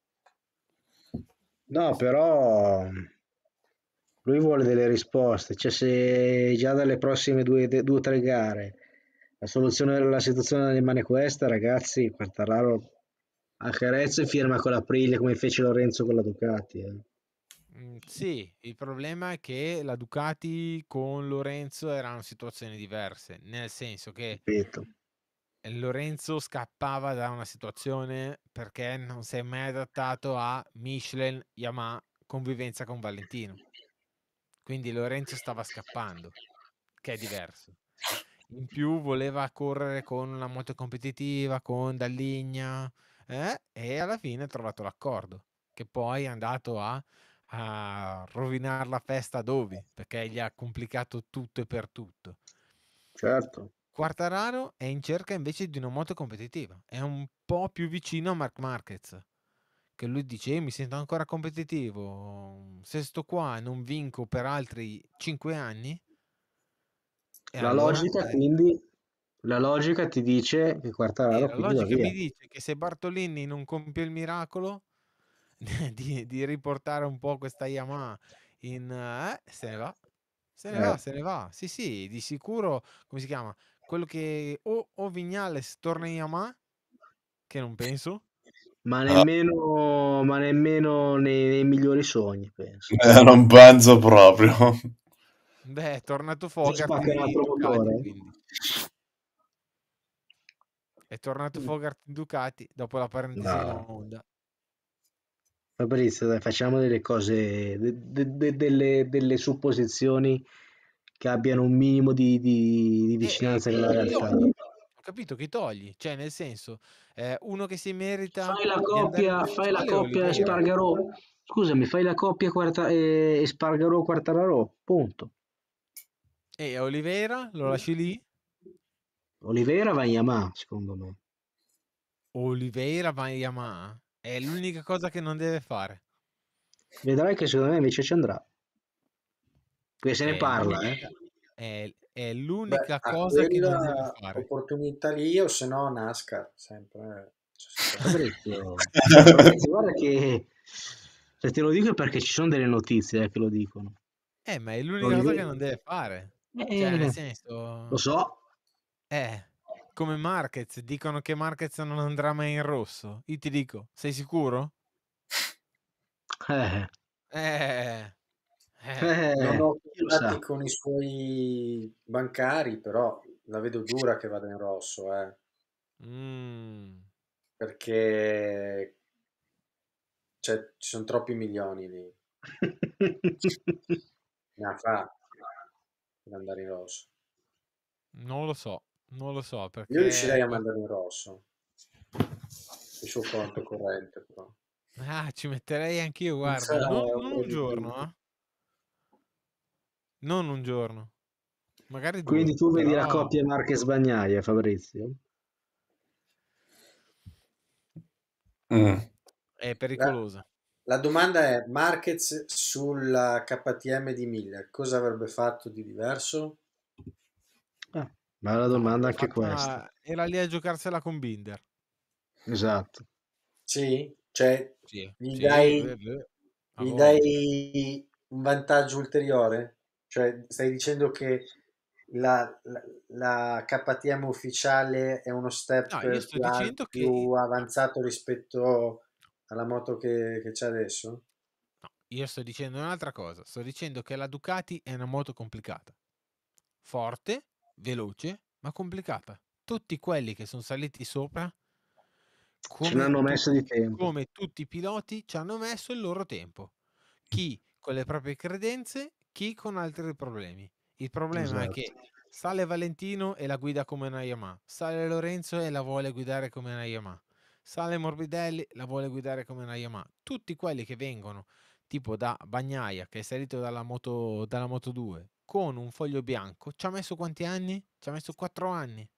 No, però lui vuole delle risposte, cioè se già dalle prossime due o tre gare la soluzione della situazione rimane questa, ragazzi, Quartararo a Jerez firma con la Aprilia come fece Lorenzo con la Ducati. Eh. Mm, sì, il problema è che la Ducati con Lorenzo erano situazioni diverse, nel senso che Ripeto. Lorenzo scappava da una situazione perché non si è mai adattato a Michelin, Yamaha, convivenza con Valentino. Quindi Lorenzo stava scappando, che è diverso. In più voleva correre con una moto competitiva, con Dalligna, eh, e alla fine ha trovato l'accordo, che poi è andato a, a rovinare la festa a Dovi, perché gli ha complicato tutto e per tutto. Certo. Quartararo è in cerca invece di una moto competitiva, è un po' più vicino a Marc Marquez, che lui dice: "Io mi sento ancora competitivo, se sto qua e non vinco per altri cinque anni, e La allora logica eh, quindi, la logica ti dice che sì, Quartararo la quindi va logica via. mi dice che se Bartolini non compie il miracolo di, di riportare un po' questa Yamaha in... eh, se ne va, se ne Eh, va, se ne va. Sì, sì, di sicuro, come si chiama? Quello che o, o Vignales torna in Yamaha, che non penso. ma Ah, nemmeno, ma nemmeno nei, nei migliori sogni, penso. eh, non penso proprio. Beh, è tornato Forse fa Fogart anche un in altro Ducati, motore. quindi. È tornato Fogart in Ducati dopo la parentesi con No. Honda. Fabrizio, dai, facciamo delle cose, de- de- de- delle, delle supposizioni che abbiano un minimo di, di- di E, e vicinanza con la chi, chi realtà. togli? Ho capito che togli, cioè nel senso, eh, uno che si merita Fai la di andare in coppia, fai la ufficiale è coppia Oliveira. Espargarò. Scusami, fai la coppia quarta, eh, Espargarò Quartararo, punto. E Oliveira lo lasci lì? Oliveira va in Yamaha, secondo me. Oliveira va in Yamaha? È l'unica cosa che non deve fare. Vedrai che secondo me invece ci andrà. Perché se ne È parla, eh. l'unica, è, è Beh, l'unica a cosa che non deve quella fare. opportunità lì o se no NASCAR, sempre, c'è sempre da fare. Fabrizio, Fabrizio, guarda che se te lo dico è perché ci sono delle notizie eh, che lo dicono. Eh, ma è l'unica cosa che Oliveira, non deve fare. Cioè, nel eh, lo senso, so, eh, come Marquez, dicono che Marquez non andrà mai in rosso. Io ti dico, sei sicuro? eh, Eh, eh. Non eh, ho chi lo contatti sa. con i suoi bancari, però la vedo dura che vada in rosso, eh, Mm. perché cioè, ci sono troppi milioni lì. Ne ha fa per andare in rosso. Non lo so, non lo so Io riuscirei perché... a mandare in rosso il suo conto corrente, però. Ah, ci metterei anch'io, Senza guarda, non, non un crediti. giorno, eh. non un giorno, magari Quindi due, tu vedi la però coppia Marquez-Bagnaia, Fabrizio? Mm. è La, pericolosa. la domanda è: Marquez sulla K T M di Miller, cosa avrebbe fatto di diverso? Ah, bella No, domanda ha anche fatto questa. una... era lì a giocarsela con Binder. Esatto. Sì? Cioè, Sì, gli sì, dai, beh, beh, ha gli voglia. dai un vantaggio ulteriore? Cioè, stai dicendo che la, la, la K T M ufficiale è uno No, io step sto più, al- dicendo che più avanzato rispetto alla moto che, che c'è adesso? no, io sto dicendo un'altra cosa. Sto dicendo che la Ducati è una moto complicata. Forte, veloce, ma complicata. Tutti quelli che sono saliti sopra, Ce ne come hanno messo di tutti, tempo. come tutti i piloti, ci hanno messo il loro tempo. Chi con le proprie credenze, chi con altri problemi. Il problema è Esatto. che sale Valentino e la guida come una Yamaha, sale Lorenzo e la vuole guidare come una Yamaha, sale Morbidelli la vuole guidare come una Yamaha. Tutti quelli che vengono tipo da Bagnaia che è salito dalla moto, dalla Moto due con un foglio bianco, ci ha messo quanti anni? Ci ha messo quattro anni.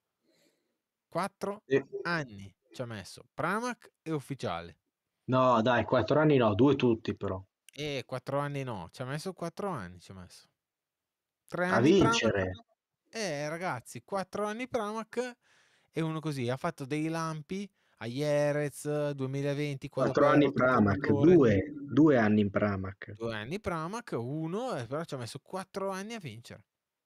quattro Sì. anni ci ha messo. Pramac e ufficiale. No, dai, quattro anni no, due tutti però. E quattro anni no, ci ha messo quattro anni, ci ha messo. tre A anni Pramac. vincere. Eh ragazzi, quattro anni Pramac e uno così. Ha fatto dei lampi a Jerez duemilaventi quando Quattro poi ha anni rotto il Pramac, motore. due, due anni in Pramac. Due anni Pramac, uno, e però ci ha messo quattro anni a vincere.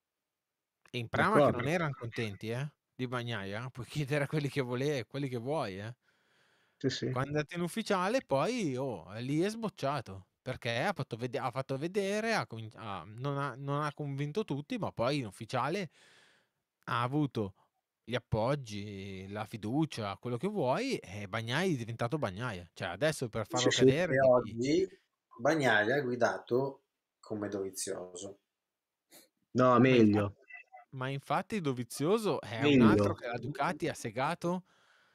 E in Pramac D'accordo? non erano contenti, eh? Di Bagnaia. Puoi chiedere a quelli che volevi, quelli che vuoi, eh? Sì, sì. Quando è andato in ufficiale, poi oh, lì è sbocciato. Perché ha fatto, vede- ha fatto vedere, ha comin- ha- non, ha, non ha convinto tutti, ma poi in ufficiale ha avuto gli appoggi, la fiducia, quello che vuoi, e Bagnai è diventato Bagnaia. Cioè, adesso per Sì, farlo sì. cadere E devi... oggi Bagnaia ha guidato come Dovizioso. No, Ma infatti, meglio. ma infatti Dovizioso è un altro Meglio. che la Ducati ha segato,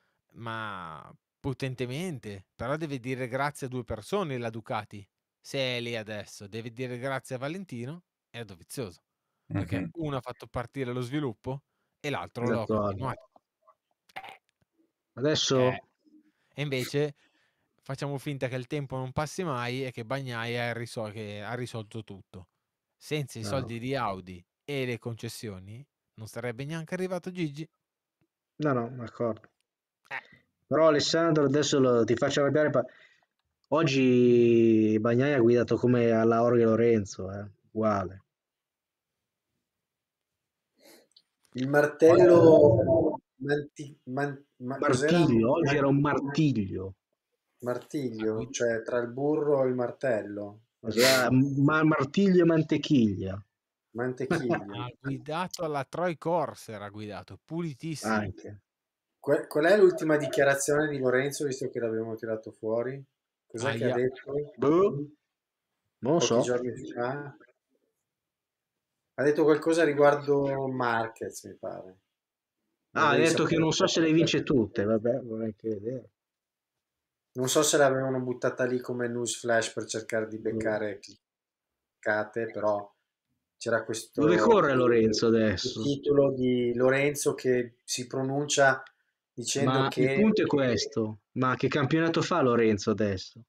ma potentemente. Però deve dire grazie a due persone la Ducati. Se è lì adesso, deve dire grazie a Valentino e a Dovizioso. Perché Mhm. uno ha fatto partire lo sviluppo e l'altro lo ha D'accordo. continuato. Eh, eh. Adesso E invece facciamo finta che il tempo non passi mai e che Bagnaia ha, risol- che ha risolto tutto. Senza i no, soldi di Audi e le concessioni non sarebbe neanche arrivato Gigi. no, no, d'accordo. Eh, Però Alessandro, adesso lo- ti faccio arrabbiare. pa- Oggi Bagnaia ha guidato come alla Orge Lorenzo, eh. Uguale. Il Oggi- martello manti- man- ma- cos'era? Martiglio, oggi Man- era un martiglio. ha, martiglio, gui- cioè tra il burro e il martello. Cioè, Ok. ma- martiglio e mantequiglia. Mantequilla. ha guidato alla Troy Corse, era guidato, pulitissimo. Anche. Que- Qual è l'ultima dichiarazione di Lorenzo, visto che l'abbiamo tirato fuori? Cos'è che ha Aia. detto Boh, non lo pochi so. giorni fa? Ha detto qualcosa riguardo Marquez, mi pare. Ah, ha Vorrei detto che sapere. non so se le vince tutte. Vabbè, vorrei anche vedere. Non so se l'avevano buttata lì come news flash per cercare di Boh. beccare cliccate, però c'era Dove questo, corre questo Lorenzo adesso? titolo di Lorenzo che si pronuncia dicendo Ma il che punto è questo. Ma che campionato fa Lorenzo adesso?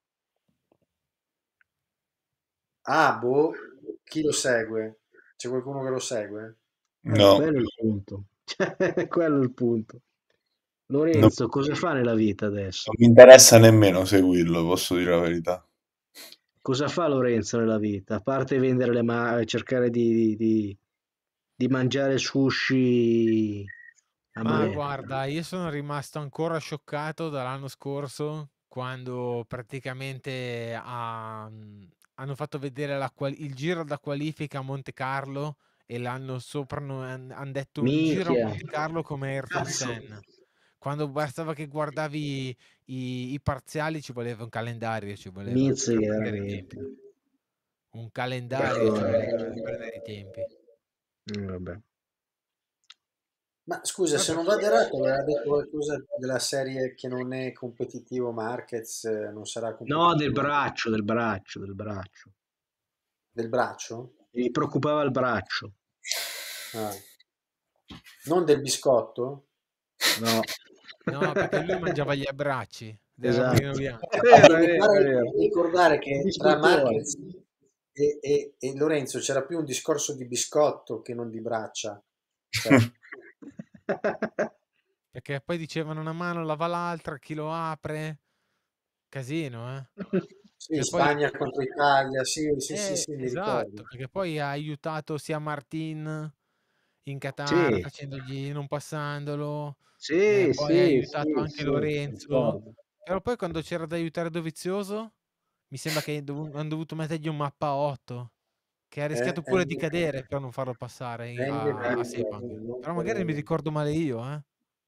ah, boh, chi lo segue? C'è qualcuno che lo segue? Eh, No, quello è il punto. Cioè, quello è il punto. non, Lorenzo cosa fa nella vita non adesso? mi interessa nemmeno seguirlo, posso dire la verità. Cosa fa Lorenzo nella vita? A parte vendere le ma cercare di, di- di mangiare sushi a Ma me. guarda, io sono rimasto ancora scioccato dall'anno scorso quando praticamente ha- mh, hanno fatto vedere la qual- il giro da qualifica a Monte Carlo e l'hanno sopra, hanno detto un giro a Minchia. Monte Carlo come Ayrton Cazzo. Senna. Quando bastava che guardavi i, i parziali ci voleva un calendario, ci voleva per Mizzica, prendere i tempi. veramente. Un calendario ci D'accordo. voleva per prendere i tempi. Mm, vabbè. Ma scusa, se Vabbè. non vado errato, aveva detto qualcosa della serie che non è competitivo Marquez, eh, non sarà No, del competitivo braccio, del braccio, del braccio. del braccio? E gli preoccupava il braccio. Ah. Non del biscotto? No. No, perché lui mangiava gli abbracci del Esatto. Ramolino bianco. È vero, E è mi vero, pare è vero. di ricordare che Il tra biscottone. Marquez e, e- e Lorenzo c'era più un discorso di biscotto che non di braccia. Cioè, Perché poi dicevano una mano lava l'altra, chi lo apre? Casino, eh? sì, Che poi Spagna contro Italia, sì, sì, sì, eh, sì, mi ricordo. esatto, perché poi ha aiutato sia Martin in Qatar Sì, facendogli non passandolo, eh, sì, poi ha sì, aiutato sì, anche sì, Lorenzo, ricordo. però poi quando c'era da aiutare Dovizioso, mi sembra che dovu- hanno dovuto mettergli un mappa otto, che ha Eh, rischiato eh, pure di cadere per non farlo passare in- Rende a, a merito, Sepang. non Però magari mi per- ricordo male io, eh?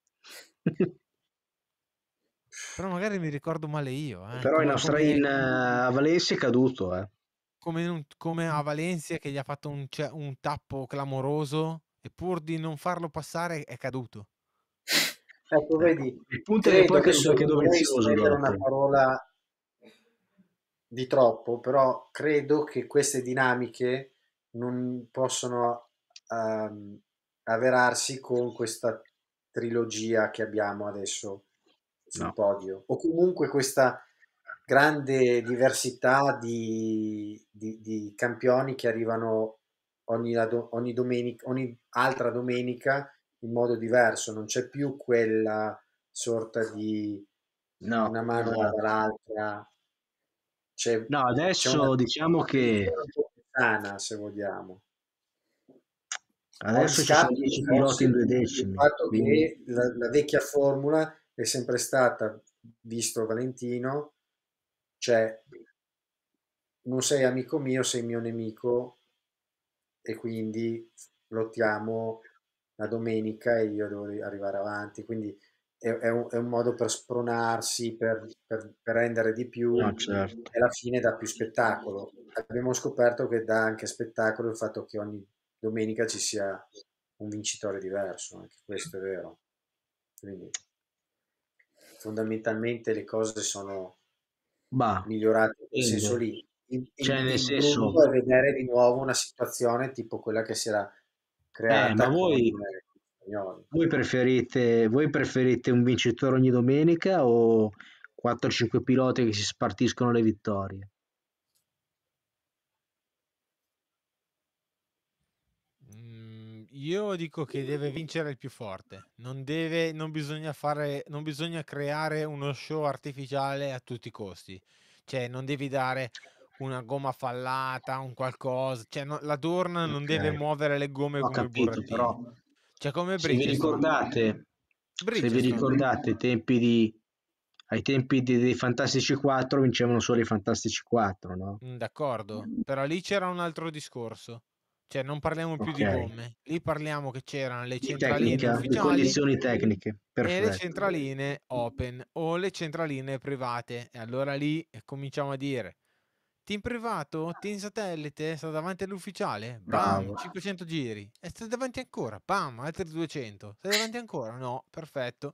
Però magari mi ricordo male io, eh? Però in, Come, Austra- come, in, eh, a Valencia è caduto, eh. come, un- come a Valencia che gli ha fatto un, ce- un tappo clamoroso e pur di non farlo passare è caduto. Ecco, Ecco. vedi, Il punto è che poi credo, è caduto adesso anche non vorrei Dovizioso spendere una dopo. parola di troppo, però credo che queste dinamiche non possono ehm, avverarsi con questa trilogia che abbiamo adesso sul No. podio, o comunque questa grande diversità di, di- di campioni che arrivano ogni, lado- ogni domenica, ogni altra domenica in modo diverso, non c'è più quella sorta di No, una mano lava esatto. l'altra, c'è, No, c'è una adesso diciamo che competizione un po' più sana, se vogliamo. A adesso ci sono discapito dieci piloti forse in due del decimi, fatto quindi che la, la vecchia formula è sempre stata, visto Valentino, cioè non sei amico mio, sei mio nemico e quindi lottiamo la domenica e io devo arrivare avanti. Quindi è, è un, è un modo per spronarsi, per, per- per rendere di più no, certo. e alla fine dà più spettacolo. Abbiamo scoperto che dà anche spettacolo il fatto che ogni domenica ci sia un vincitore diverso, anche questo è vero. Quindi fondamentalmente le cose sono Bah, migliorate in quel senso dipende. lì. Il, Cioè, il- nel il senso, brutto è vedere di nuovo una situazione tipo quella che si era eh, ma creata con voi, eh, gli spagnoli. voi preferite, voi preferite un vincitore ogni domenica o quattro cinque piloti che si spartiscono le vittorie? Mm, io dico che deve vincere il più forte, non deve, non bisogna fare, non bisogna creare uno show artificiale a tutti i costi, cioè non devi dare una gomma fallata, un qualcosa, cioè no- la Dorna non Ok, deve muovere le gomme ho come i capito, burattini, però cioè come se vi Bridgestone. ricordate, se vi Bridgestone, ricordate, ai tempi di, ai tempi di- dei Fantastici quattro vincevano solo i Fantastici quattro, no? mm, d'accordo, però lì c'era un altro discorso, cioè non parliamo più Ok, di gomme, lì parliamo che c'erano le di centraline tecnica, di ufficiali condizioni tecniche, e le perfetto. centraline open o le centraline private. E allora lì eh, cominciamo a dire: team privato, team satellite, sta davanti all'ufficiale, bam, Bravo. cinquecento giri. E stai davanti ancora, bam, altri duecento. Stai davanti ancora? No, perfetto.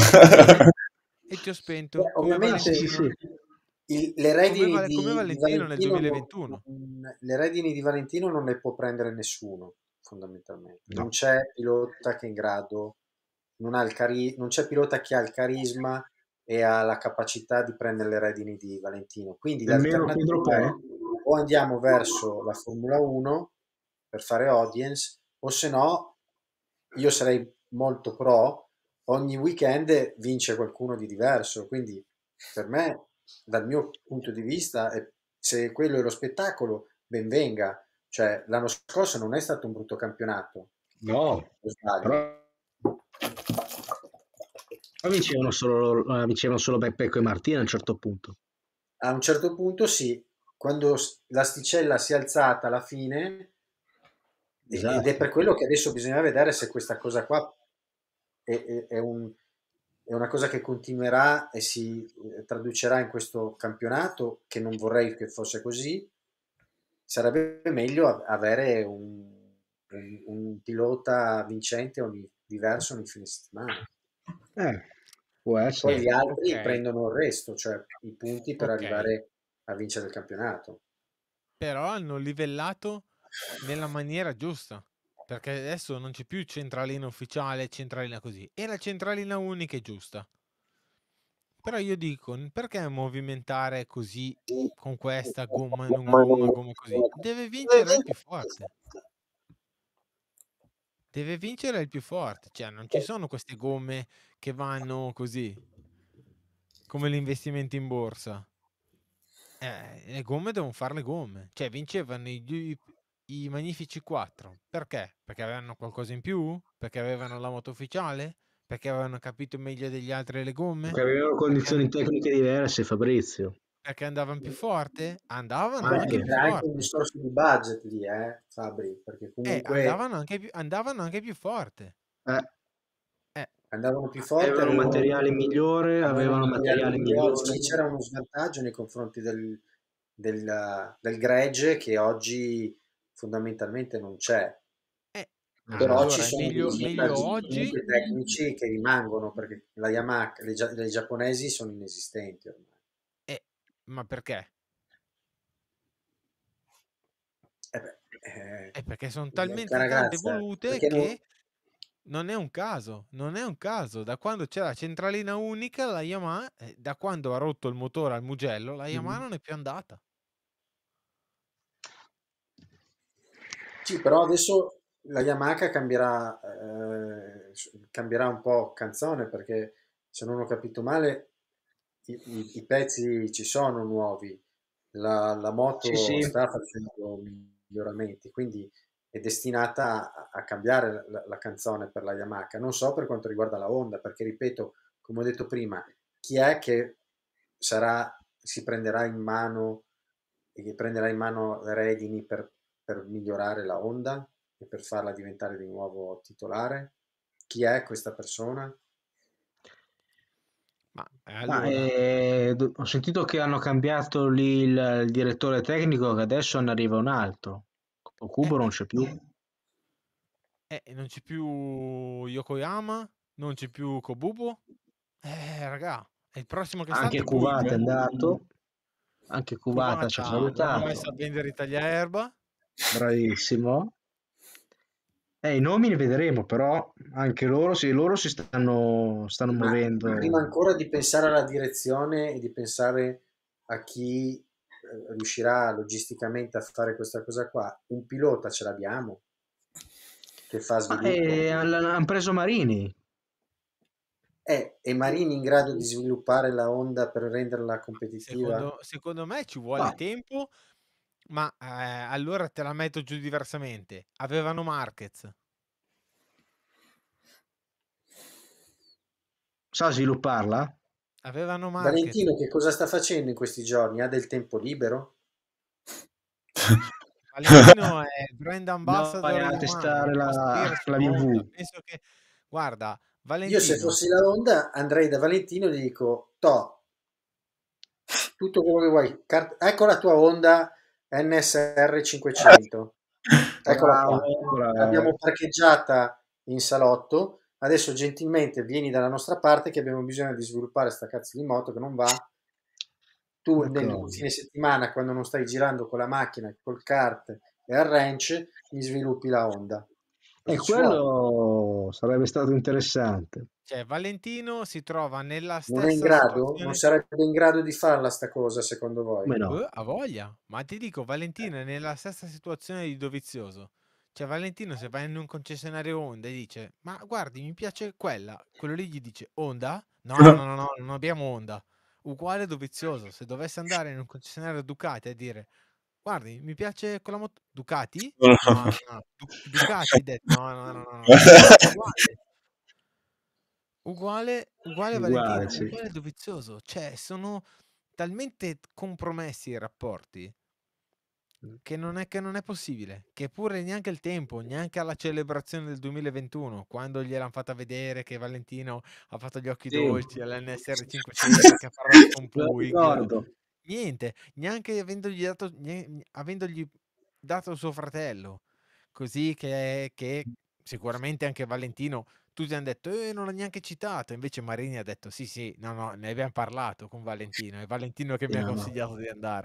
E ti ho spento Beh, come ovviamente Sì, sì, Valentino, sì. il- le come, redini Vale- come di, di Valentino nel Valentino duemilaventuno. non, le redini di Valentino non le può prendere nessuno, fondamentalmente. Non No. c'è pilota che è in grado, non ha il cari- non c'è pilota che ha il carisma e ha la capacità di prendere le redini di Valentino. Quindi Nemmeno Pedro l'alternativa è Pe? o andiamo verso la Formula uno per fare audience, o se no, io sarei molto pro, ogni weekend vince qualcuno di diverso. Quindi per me, dal mio punto di vista, è- se quello è lo spettacolo, ben venga. Cioè, l'anno scorso non è stato un brutto campionato, No, o sbaglio. però però vincevano solo, eh, vincevano solo Pecco e Martina a un certo punto. A un certo punto sì, quando s- l'asticella si è alzata alla fine, e- ed è Esatto. per quello che adesso bisogna vedere se questa cosa qua è, è- è un- è una cosa che continuerà e si eh, traducerà in questo campionato, che non vorrei che fosse così. Sarebbe meglio a- avere un, un- un pilota vincente ogni, diverso ogni fine settimana. Eh, può Poi essere. gli altri Ok, prendono il resto, cioè i punti per ok. arrivare a vincere il campionato. Però hanno livellato nella maniera giusta, perché adesso non c'è più centralina ufficiale, centralina così, è la centralina unica e giusta. Però io dico, n- perché movimentare così con questa gomma, non gomma, gomma così? Deve vincere il più forte. Deve vincere il più forte. Cioè, non ci sono queste gomme che vanno così, come gli investimenti in borsa. Eh, le gomme devono fare le gomme. Cioè, vincevano i, i- i Magnifici quattro. Perché? Perché avevano qualcosa in più? Perché avevano la moto ufficiale? Perché avevano capito meglio degli altri le gomme? Perché avevano Perché, condizioni an- tecniche diverse, Fabrizio. perché andavano più forte? Andavano anche Anche. più C'è anche un forte. discorso di budget lì, eh, Fabri, perché Eh, comunque andavano anche più, andavano anche più forte. Eh, Eh, andavano più forti, avevano avevano, materiale migliore, avevano avevano materiali materiale migliori, migliore. sì, c'era uno svantaggio nei confronti del, del, del gregge che oggi fondamentalmente non c'è. eh, Però ci allora è sono dei meglio, meglio vantaggi oggi. comunque tecnici che rimangono perché la Yamaha, le, gia- le giapponesi sono inesistenti ormai. Eh, ma perché? Eh beh, eh, Eh, perché sono Bianca talmente tanto ragazza, evolute perché non, che non è un caso, non è un caso. Da quando c'è la centralina unica, la Yamaha, eh, da quando ha rotto il motore al Mugello, la Yamaha non è più andata. sì, però adesso la Yamaha cambierà, eh, cambierà un po' canzone perché se non ho capito male i, i- i pezzi ci sono nuovi, la, la Sì, moto sì. sta facendo miglioramenti, quindi è destinata a, a cambiare la, la canzone per la Yamaha. Non so per quanto riguarda la Honda, perché ripeto, come ho detto prima, chi è che sarà, si prenderà in mano e che prenderà in mano le redini per, per migliorare la Honda e per farla diventare di nuovo titolare? Chi è questa persona? Ma eh, Ma, allora, eh, do- ho sentito che hanno cambiato lì il, il direttore tecnico, che adesso ne arriva un altro. eh, Kubo non c'è più. eh, non c'è più Yokoyama, non c'è più Kobubo. Eh, raga, e il prossimo che salta Anche è Cuvata è Puig. andato. Anche Cuvata ci ha Kubata l'hanno salutato. messo a vendere Italia Bravissimo. Eh, i nomi ne vedremo, però anche loro, sì, loro si stanno, stanno Ma prima muovendo. ancora di pensare alla direzione e di pensare a chi eh, riuscirà logisticamente a fare questa cosa qua, un pilota ce l'abbiamo che fa Ma sviluppo. eh, hanno preso Marini. È, è Marini in grado di sviluppare la Honda per renderla competitiva? Secondo, secondo me ci vuole Ma tempo, ma eh, allora te la metto giù diversamente. Avevano Marquez, sa svilupparla? avevano Marquez. Valentino che cosa sta facendo in questi giorni? Ha del tempo libero? Valentino è il brand No, è ambassador a Yamaha, non testare può la, salire la sulla Honda. V V. Penso che, guarda, Io se Valentino, fossi la Honda andrei da Valentino e gli dico, to, tutto quello che vuoi. Car- ecco la tua Honda N S R cinquecento. Eccola Bravo, qua. bravo. L'abbiamo parcheggiata in salotto. Adesso gentilmente vieni dalla nostra parte che abbiamo bisogno di sviluppare sta cazzo di moto che non va. Tu nel D'accordo. fine settimana, quando non stai girando con la macchina, col kart e al ranch, mi sviluppi la Honda. E Cosa ci vuole? quello sarebbe stato interessante. cioè Valentino si trova nella Non è in stessa grado? Non situazione. sarebbe in grado di farla sta cosa, secondo voi? Come no? Eh, ha voglia, ma ti dico, Valentino è nella stessa situazione di Dovizioso. Cioè, Valentino se va in un concessionario Honda e dice, ma guardi, mi piace quella, quello lì gli dice, Honda? No, no, no, no, non abbiamo Honda. Uguale Dovizioso, se dovesse andare in un concessionario Ducati a dire, guardi, mi piace quella moto, Ducati? No, no, no, Du- Ducati, detto, no, no, no, no, no. Uguale, uguale, uguale Uguale, Valentino, sì. uguale Dovizioso. Cioè, sono talmente compromessi i rapporti che non è che non è possibile, che pure neanche il tempo, neanche alla celebrazione del duemilaventuno, quando gliel'hanno fatta vedere che Valentino ha fatto gli occhi Sì. dolci all'N S R cinquecento, che ha parlato con Me lo Puig, ricordo. niente, neanche avendogli dato, nie- avendogli dato suo fratello, così che, che sicuramente anche Valentino, tutti hanno detto, eh, non l'ha neanche citato, invece Marini ha detto, sì, sì, no, no, ne abbiamo parlato con Valentino, è Valentino che mi ha No. consigliato di andare.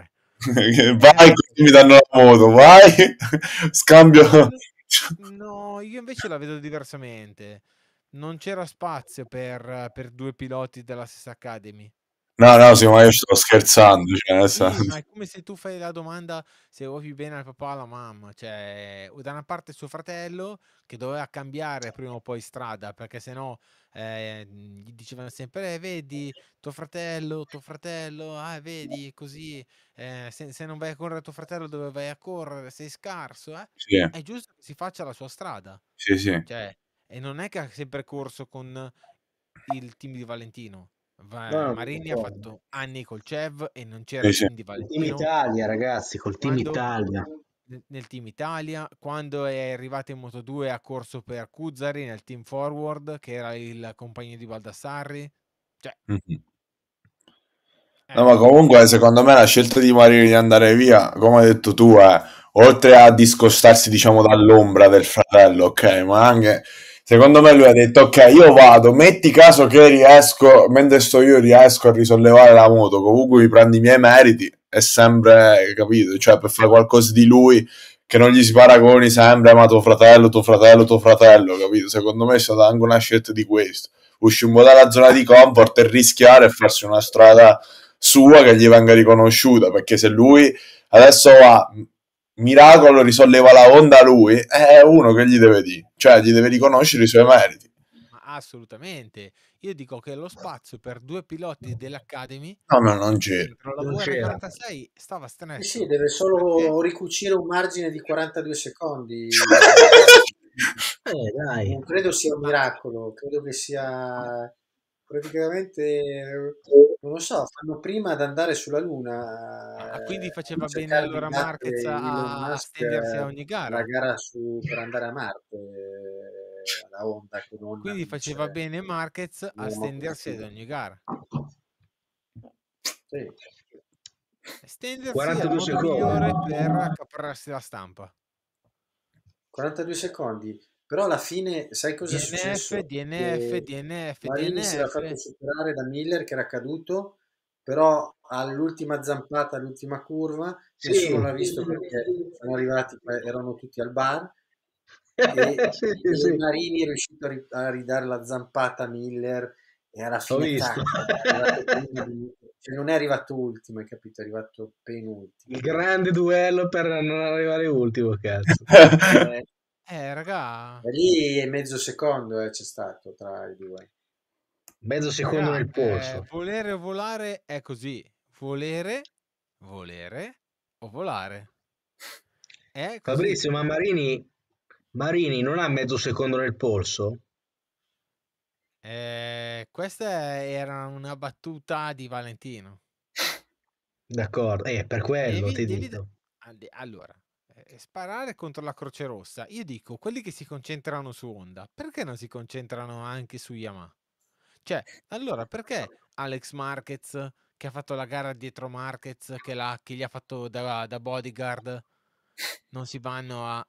vai così mi danno la moto, vai, scambio. No, io invece la vedo diversamente. Non c'era spazio per, per due piloti della stessa Academy. No, no, sì, ma io sto scherzando, cioè, nel Sì, senso. ma è come se tu fai la domanda se vuoi più bene al papà o alla mamma. Cioè, da una parte suo fratello che doveva cambiare prima o poi strada, perché sennò eh, gli dicevano sempre, eh, vedi, tuo fratello, tuo fratello, ah, vedi, così, eh, se, se non vai a correre tuo fratello dove vai a correre, sei scarso, eh? Sì, È giusto che si faccia la sua strada. sì, sì, Cioè, e non è che ha sempre corso con il team di Valentino. Va- No, no, Marini ha d'accordo. fatto anni col Cev e non c'era sì, il sì. team di Col Team Valentino. Italia, ragazzi, col Team Quando Italia. nel nel team Italia, quando è arrivato in Moto due ha corso per Kuzzari nel team Forward, che era il compagno di Baldassarri. Cioè, Mhm. No, ma eh, comunque secondo me la scelta di Marini di andare via, come hai detto tu, è oltre a discostarsi, diciamo, dall'ombra del fratello, ok, ma anche secondo me lui ha detto, ok, io vado, metti caso che riesco, mentre sto io riesco a risollevare la moto, comunque mi prendo i miei meriti, è sempre, capito, cioè per fare qualcosa di lui che non gli si paragoni sempre, ma tuo fratello, tuo fratello, tuo fratello, capito? Secondo me è stata anche una scelta di questo, uscire un po' dalla zona di comfort e rischiare e farsi una strada sua che gli venga riconosciuta, perché se lui adesso va miracolo risolleva la Honda lui, è uno che gli deve dire, cioè gli deve riconoscere i suoi meriti. ma assolutamente. Io dico che lo spazio per due piloti dell'Academy No, no, non c'è. dentro la Non c'era. V R quarantasei stava Sì, sì, stretto. deve Perché? solo ricucire un margine di quarantadue secondi. Eh, dai. Non credo sia un Ma miracolo, credo che sia praticamente, non lo so, fanno prima ad andare sulla Luna, Ah, quindi eh, faceva bene cercare di allora Marquez battere Elon a, a Musk stendersi a eh, ogni la gara. gara su, per andare a Marte, eh, la Honda che non Quindi vince faceva bene Marquez a nella stendersi ad MotoGP. ogni gara. Sì. Stendersi è il quarantadue modo secondi. migliore per accaparrarsi la stampa. quarantadue secondi, però alla fine sai cosa è D N F, successo? D N F, Che DNF, Marini si era fatto D N F. superare da Miller che era caduto, però all'ultima zampata, all'ultima curva, nessuno Sì. l'ha visto perché sono arrivati, erano tutti al bar e, Sì, sì, e sì. Marini è riuscito a, ri- a ridare la zampata a Miller e alla Ho fine visto. tac, è arrivato prima di- cioè non è arrivato ultimo, hai capito? È arrivato penultimo. Il grande duello per non arrivare ultimo, cazzo. Eh, Eh, raga, e lì è mezzo secondo eh, c'è stato tra i due. Mezzo secondo raga, nel eh, polso. volere o volare è così. Volere, volere o volare. È così. Fabrizio, ma Marini, Marini non ha mezzo secondo nel polso? Eh, questa era una battuta di Valentino. D'accordo, eh, per quello Devi, ti devi da- dico. Ade- allora, eh, sparare contro la Croce Rossa. Io dico, quelli che si concentrano su Honda, perché non si concentrano anche su Yamaha? Cioè, allora, perché Alex Marquez, che ha fatto la gara dietro Marquez, che, l'ha- che gli ha fatto da, da bodyguard, non si vanno a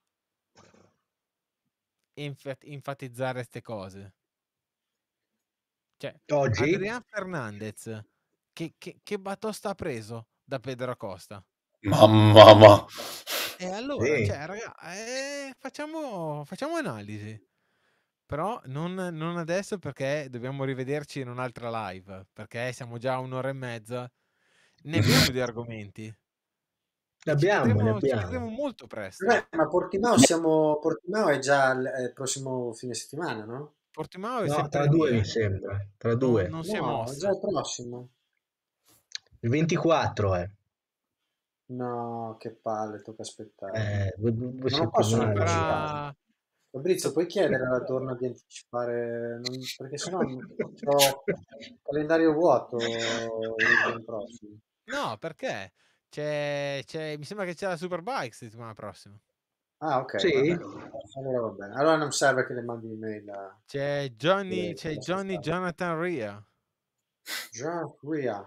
enfa- enfatizzare queste cose? Cioè, Oggi? Adrian Fernandez, che, che, che batosta ha preso da Pedro Acosta? Mamma, ma. E allora, Sì. cioè, raga, eh, facciamo, facciamo analisi. Però non, non adesso perché dobbiamo rivederci in un'altra live, perché siamo già a un'ora e mezza. Ne abbiamo di argomenti Ne e ci abbiamo, ne vedremo, ci vedremo abbiamo. molto presto. Vabbè, ma Portimao, siamo, Portimao è già il, è il prossimo fine settimana, no? Portimao è No, sempre tra lì, due mi eh. sembra. Tra Non, due. non si è No, è già mossa. il prossimo. Il ventiquattro è. No, che palle, tocca aspettare. Eh, due, due Ma non Si possono settimane. anticipare. farà... Fabrizio, to- puoi chiedere alla Torna di anticipare? Non- perché sennò ho calendario vuoto il weekend prossimo. No, perché? C'è, c'è- mi sembra che c'è la Superbike settimana prossima. Ah, ok, va Sì? bene. Allora va bene. Allora non serve che le mandi un'email a... C'è Johnny, per c'è Johnny aspettare. Jonathan Ria. Già, Ria.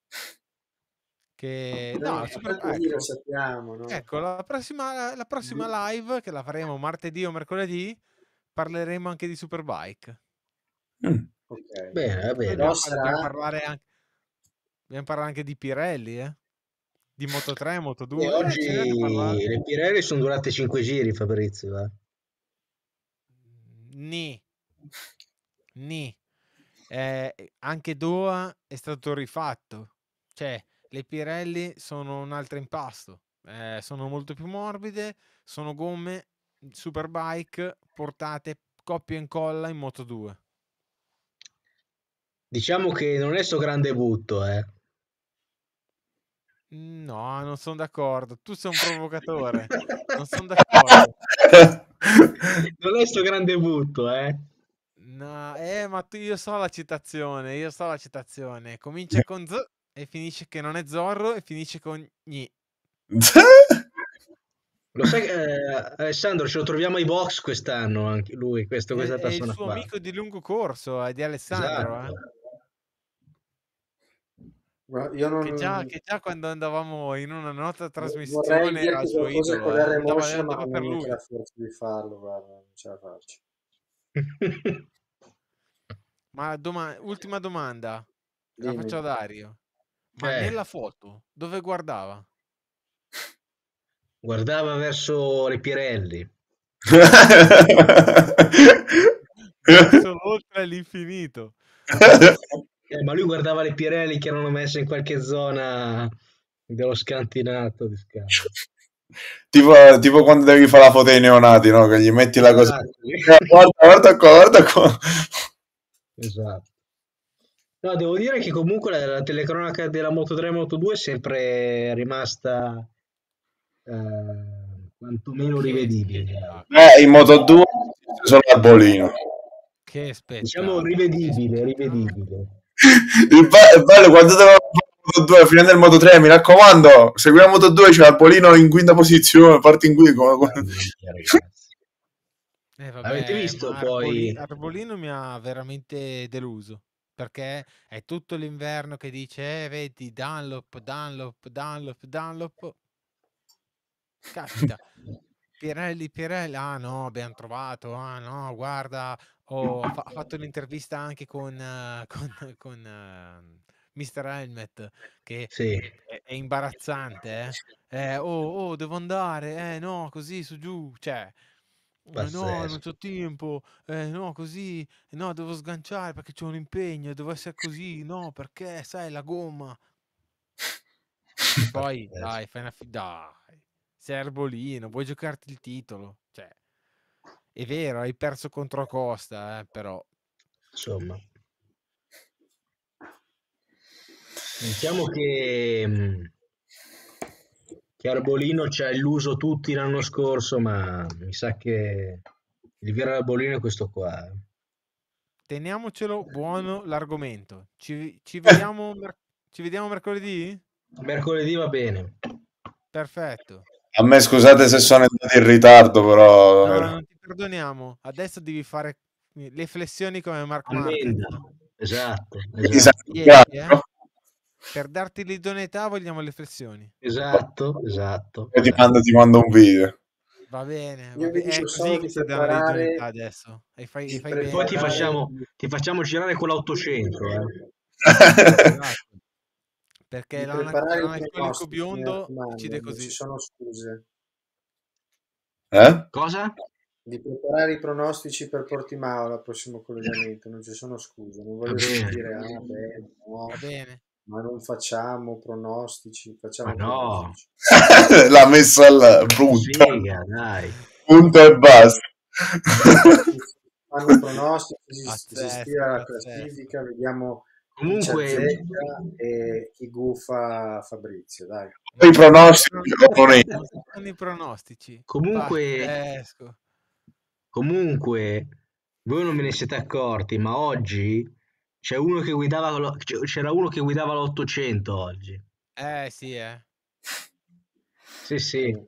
Che no, la No, Super... tanto lì lo ecco, sappiamo, no? ecco, la prossima, la prossima live che la faremo martedì o mercoledì parleremo anche di Superbike. Mm. Ok. Bene, va Poi bene. Però dobbiamo, fa- dobbiamo sarà... parlare anche, dobbiamo parlare anche di Pirelli, eh? Di di Moto tre, Moto due. E Eh, oggi ce n'è da parlare. le Pirelli sono durate cinque giri, Fabrizio. Eh? Ni. Ni. Eh, anche Doha è stato rifatto. Cioè, le Pirelli sono un altro impasto. Eh, sono molto più morbide, sono gomme Superbike portate coppia e incolla in Moto due. Diciamo che non è sto grande butto, eh. No, non sono d'accordo. Tu sei un provocatore. Non sono d'accordo. Non è sto grande butto, eh. No, eh, ma tu, io so la citazione, io so la citazione. Comincia con Z e finisce che non è Zorro e finisce con Gni. Lo sai, eh, Alessandro, ce lo troviamo ai box quest'anno, anche lui, questo, È, questa è il persona suo qua. amico di lungo corso, è di Alessandro, Esatto. eh. Ma io non... Che già, che già quando andavamo in una nota vorrei trasmissione era il dirti suo qualcosa idolo, con eh. la Andava, Remotion, ma andava non per ho neanche lui. la forza di farlo, guarda, non ce la faccio. Ma doma- ultima domanda, la Dimmi. faccio a Dario. Ma Eh. nella foto dove guardava? Guardava verso le Pirelli. Verso l'oltre all'infinito. Eh, ma lui guardava le Pirelli che erano messe in qualche zona dello scantinato di scala. tipo, tipo quando devi fare la foto ai neonati, no? Che gli metti la cosa. Esatto. Guarda, guarda qua, guarda qua. Esatto. No, devo dire che comunque la, la telecronaca della Moto tre e Moto due è sempre rimasta eh, quantomeno Che rivedibile. spettacolo. Eh, in Moto due sono Arbolino. Che spettacolo. Diciamo rivedibile, rivedibile. Il be- è bello quando devo Moto due, finendo il Moto tre, mi raccomando, segui la Moto due, c'è Arbolino in quinta posizione, parti in guida. Come... Eh, vabbè, Avete visto ma poi Arboli- Arbolino mi ha veramente deluso, perché è tutto l'inverno che dice, eh, vedi, Dunlop, Dunlop, Dunlop, Dunlop. Caspita, Pirelli, Pirelli, ah no, abbiamo trovato, ah no, guarda, ho fa- fatto un'intervista anche con, eh, con, con eh, mister Helmet, che sì. è, è imbarazzante, eh. Eh, oh, oh, devo andare, eh no, così su giù, cioè, eh, no, Pazzesco. non c'ho tempo, eh, no, così, no, devo sganciare perché c'ho un impegno, devo essere così, no, perché, sai, la gomma. E poi, Pazzesco. dai, fai una fi- dai, sei Arbolino, vuoi giocarti il titolo? Cioè, è vero, hai perso contro Costa, eh, però. Insomma, diciamo che, mh, che Arbolino ci ha illuso tutti l'anno scorso, ma mi sa che il vero Arbolino è questo qua. eh. Teniamocelo buono l'argomento. Ci, ci vediamo, mer- ci vediamo mercoledì? Mercoledì va bene. Perfetto. A me scusate se sono entrato in ritardo, però... No, non ti perdoniamo. Adesso devi fare le flessioni come Mark Marquez. Ammenda. Esatto, Quindi esatto, sei Ieri, bravo. eh? Per darti l'idoneità vogliamo le flessioni. esatto, esatto. Poi ti esatto. mando, ti mando un video. Va bene, Io va vi bene. È dico così solo che di si danno le preparare- idoneità adesso. E fai, di e fai Poi bene. ti preparare- facciamo, ti facciamo girare con l'ottocento. Eh. Esatto. Perché di l'ana- preparare i l'analcolico pronostici, mi biondo raccomando, decide non così. ci sono scuse. Eh? Cosa? Di preparare i pronostici per Portimao al prossimo collegamento, non ci sono scuse, non voglio Va bene. sentire ah, beh, no, Va bene. ma non facciamo pronostici, facciamo Ma no. pronostici. L'ha messa al punto. Figa, dai. Punto e basta. Fanno pronostici, si, si Pazzesco, stira la pazzesco. classifica, vediamo chi ci Comunque, azzecca e chi gufa Fabrizio, dai. I pronostici non è. Non si fanno i pronostici. Comunque- Pazzesco. comunque, voi non ve ne siete accorti, ma oggi c'è uno che guidava, lo- c'era uno che guidava l'ottocento oggi. Eh sì, eh. Sì, sì.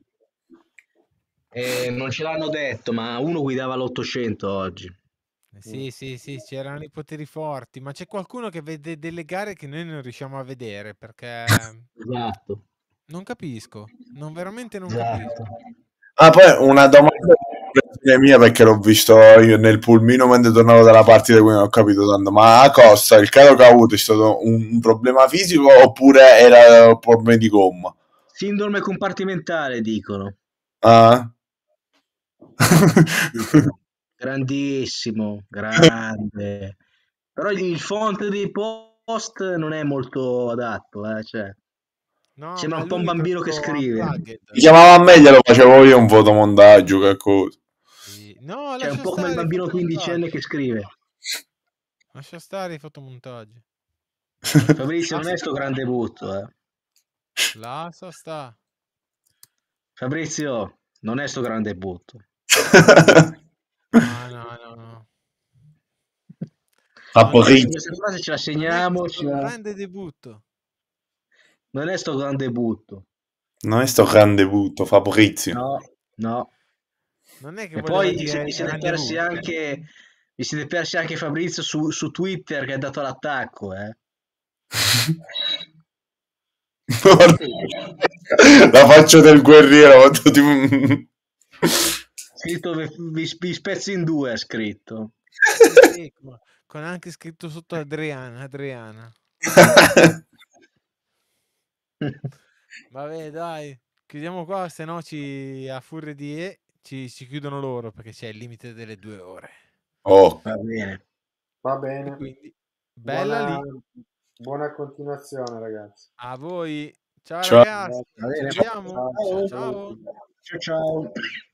Eh, non ce l'hanno detto, ma uno guidava l'ottocento oggi. Sì, sì, sì, c'erano i poteri forti, ma c'è qualcuno che vede delle gare che noi non riusciamo a vedere perché Esatto. non capisco, non veramente non Esatto. capisco. Ah, poi una domanda mia, perché l'ho visto io nel pulmino mentre tornavo dalla partita, quindi non ho capito tanto. Ma a Costa, il calo che ha avuto è stato un, un problema fisico oppure era un problema di gomma? Sindrome compartimentale, dicono. Ah. Dicono. Grandissimo, grande. Però il font dei post non è molto adatto, eh, cioè. No, Sembra ma un po' un lui è bambino che proprio scrive. unplugged. Mi chiamava a me, glielo facevo io un fotomontaggio, che cosa. Sì. No, Cioè, un lascia po' come il stare i bambino quindicenne fotomontaggi. che scrive. Lascia stare i fotomontaggi. Fabrizio, non è sto gran debutto, eh. Lascia sta. Fabrizio, non è sto gran debutto. No, no, no, no. A Non è Fabrizio. Questa frase ce la non è segniamo. questo ce la- grande debutto. Non è sto gran debutto. Non è sto gran debutto, Fabrizio. No, no. Non è che E voleva poi vi dire siete, vi il siete grande persi debutto. anche vi siete persi anche Fabrizio su, su Twitter che ha dato l'attacco, eh. La faccia del guerriero. ho detto tipo- Scritto vi, vi- vi spezzo in due, ha scritto. Sì, sì, con, con anche scritto sotto Adriana, Adriana. Vabbè, dai, chiudiamo qua, se no ci a furia di E ci, ci chiudono loro perché c'è il limite delle due ore. Oh, Va bene. Va E bene. quindi, bella Buona, lì, buona continuazione, ragazzi. a voi. Ciao ciao. ragazzi, Va ci bene. vediamo. Ciao, Ciao. Ciao ciao.